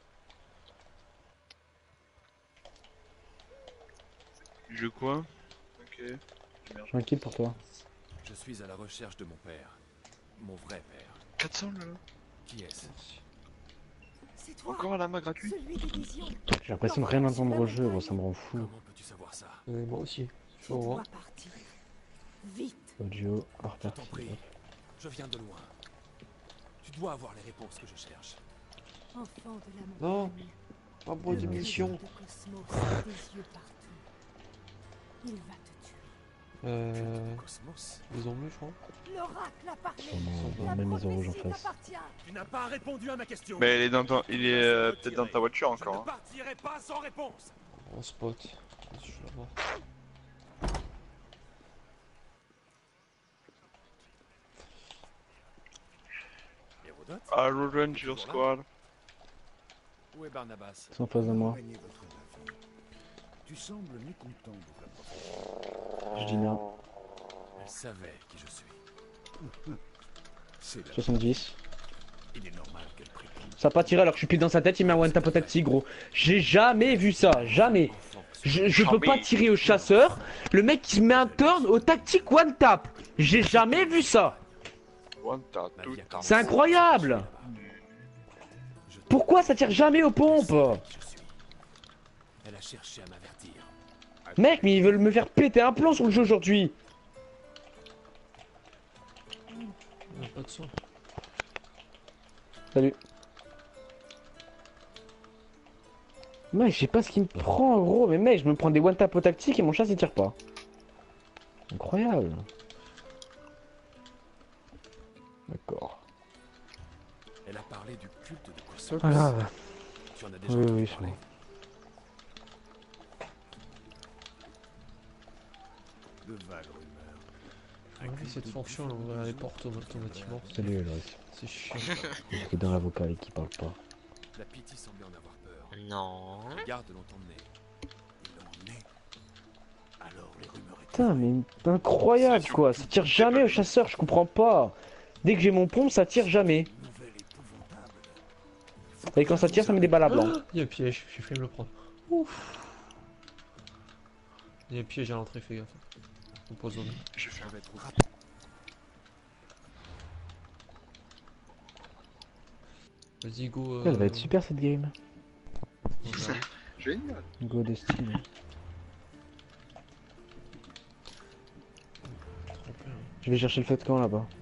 Speaker 4: Je quoi? Ok. Merde.
Speaker 14: Je m'inquiète pour toi.
Speaker 3: Je suis à la recherche de mon père. Mon vrai père.
Speaker 4: 400 là.
Speaker 3: Qui est-ce?
Speaker 5: C'est toi,
Speaker 4: Encore un lama gratuit.
Speaker 5: celui des visions.
Speaker 14: J'ai l'impression de rien entendre au jeu, gros, ça me rend fou.
Speaker 3: Comment peux-tu savoir ça?
Speaker 15: Moi aussi.
Speaker 5: Tu
Speaker 15: Faut voir.
Speaker 5: dois partir. Vite.
Speaker 14: Audio, en
Speaker 3: Je
Speaker 14: retard.
Speaker 3: t'en prie. Je viens de loin. Tu dois avoir les réponses que je cherche.
Speaker 5: Enfant de la
Speaker 15: Non.
Speaker 5: montagne.
Speaker 15: Pas pour des missions.
Speaker 5: De Cosmos a des yeux partout. Il va te tuer.
Speaker 3: Cosmos.
Speaker 15: Maison bleue, je crois.
Speaker 5: L'oracle a parlé.
Speaker 14: Dans la même maison rouge en face.
Speaker 6: Tu n'as pas répondu à ma question.
Speaker 4: Mais il est dans ton... il est peut-être dans ta voiture encore.
Speaker 6: Je ne
Speaker 4: Hein.
Speaker 6: partirai pas sans réponse.
Speaker 15: En spot. Je vais voir.
Speaker 3: Hérodote?
Speaker 4: Ah, Ranger Squad.
Speaker 3: Où est Barnabas?
Speaker 14: Ils sont en face de moi.
Speaker 6: Tu sembles mécontent de ta
Speaker 14: Je dis merde.
Speaker 3: Elle savait qui je suis.
Speaker 6: C'est la...
Speaker 14: 70.
Speaker 6: Il est normal qu'elle prétende.
Speaker 14: Ça a pas tiré alors que je suis pile dans sa tête, il met un one tap tactique gros. J'ai jamais vu ça, jamais. Je peux pas tirer au chasseur, le mec qui met un turn au tactique one tap. J'ai jamais vu ça. C'est incroyable. Pourquoi ça tire jamais aux pompes?
Speaker 3: Elle a cherché à m'avertir.
Speaker 14: Mec, mais ils veulent me faire péter un plomb sur le jeu aujourd'hui.
Speaker 15: Pas de soin.
Speaker 14: Salut. Mec, je sais pas ce qui me prend gros, mais mec, je me prends des one tap au tactique et mon chasse il tire pas. Incroyable. D'accord.
Speaker 3: Elle a parlé du culte de Corsolas.
Speaker 14: Pas grave.
Speaker 3: Tu en as déjà
Speaker 14: Oui,
Speaker 3: entendu
Speaker 14: oui,
Speaker 3: parler. De vagues rumeurs.
Speaker 15: Ouais, cette fonction, elle ouvre les portes automatiquement.
Speaker 14: Salut, Loïc.
Speaker 15: C'est chiant.
Speaker 14: C'est dans l'avocat et qui parle pas.
Speaker 3: La Pity semblait en avoir peur.
Speaker 1: Non.
Speaker 3: Les gardes l'ont emmené. Ils l'ont emmené. Alors les rumeurs étaient...
Speaker 14: Putain, mais incroyable quoi. Ça tire jamais au chasseur, je comprends pas. Dès que j'ai mon pompe, ça tire jamais. Et quand ça tire, ça met des balles à blanc.
Speaker 15: Il y a un piège, j'ai failli me le prendre. Ouf. Il y a un piège à l'entrée, fais gaffe. Empoisonné.
Speaker 4: Je vais faire
Speaker 15: Vas-y, go.
Speaker 14: Elle va être super cette game.
Speaker 4: Génial.
Speaker 14: Go Destiny. Je vais chercher le feu de camp là-bas.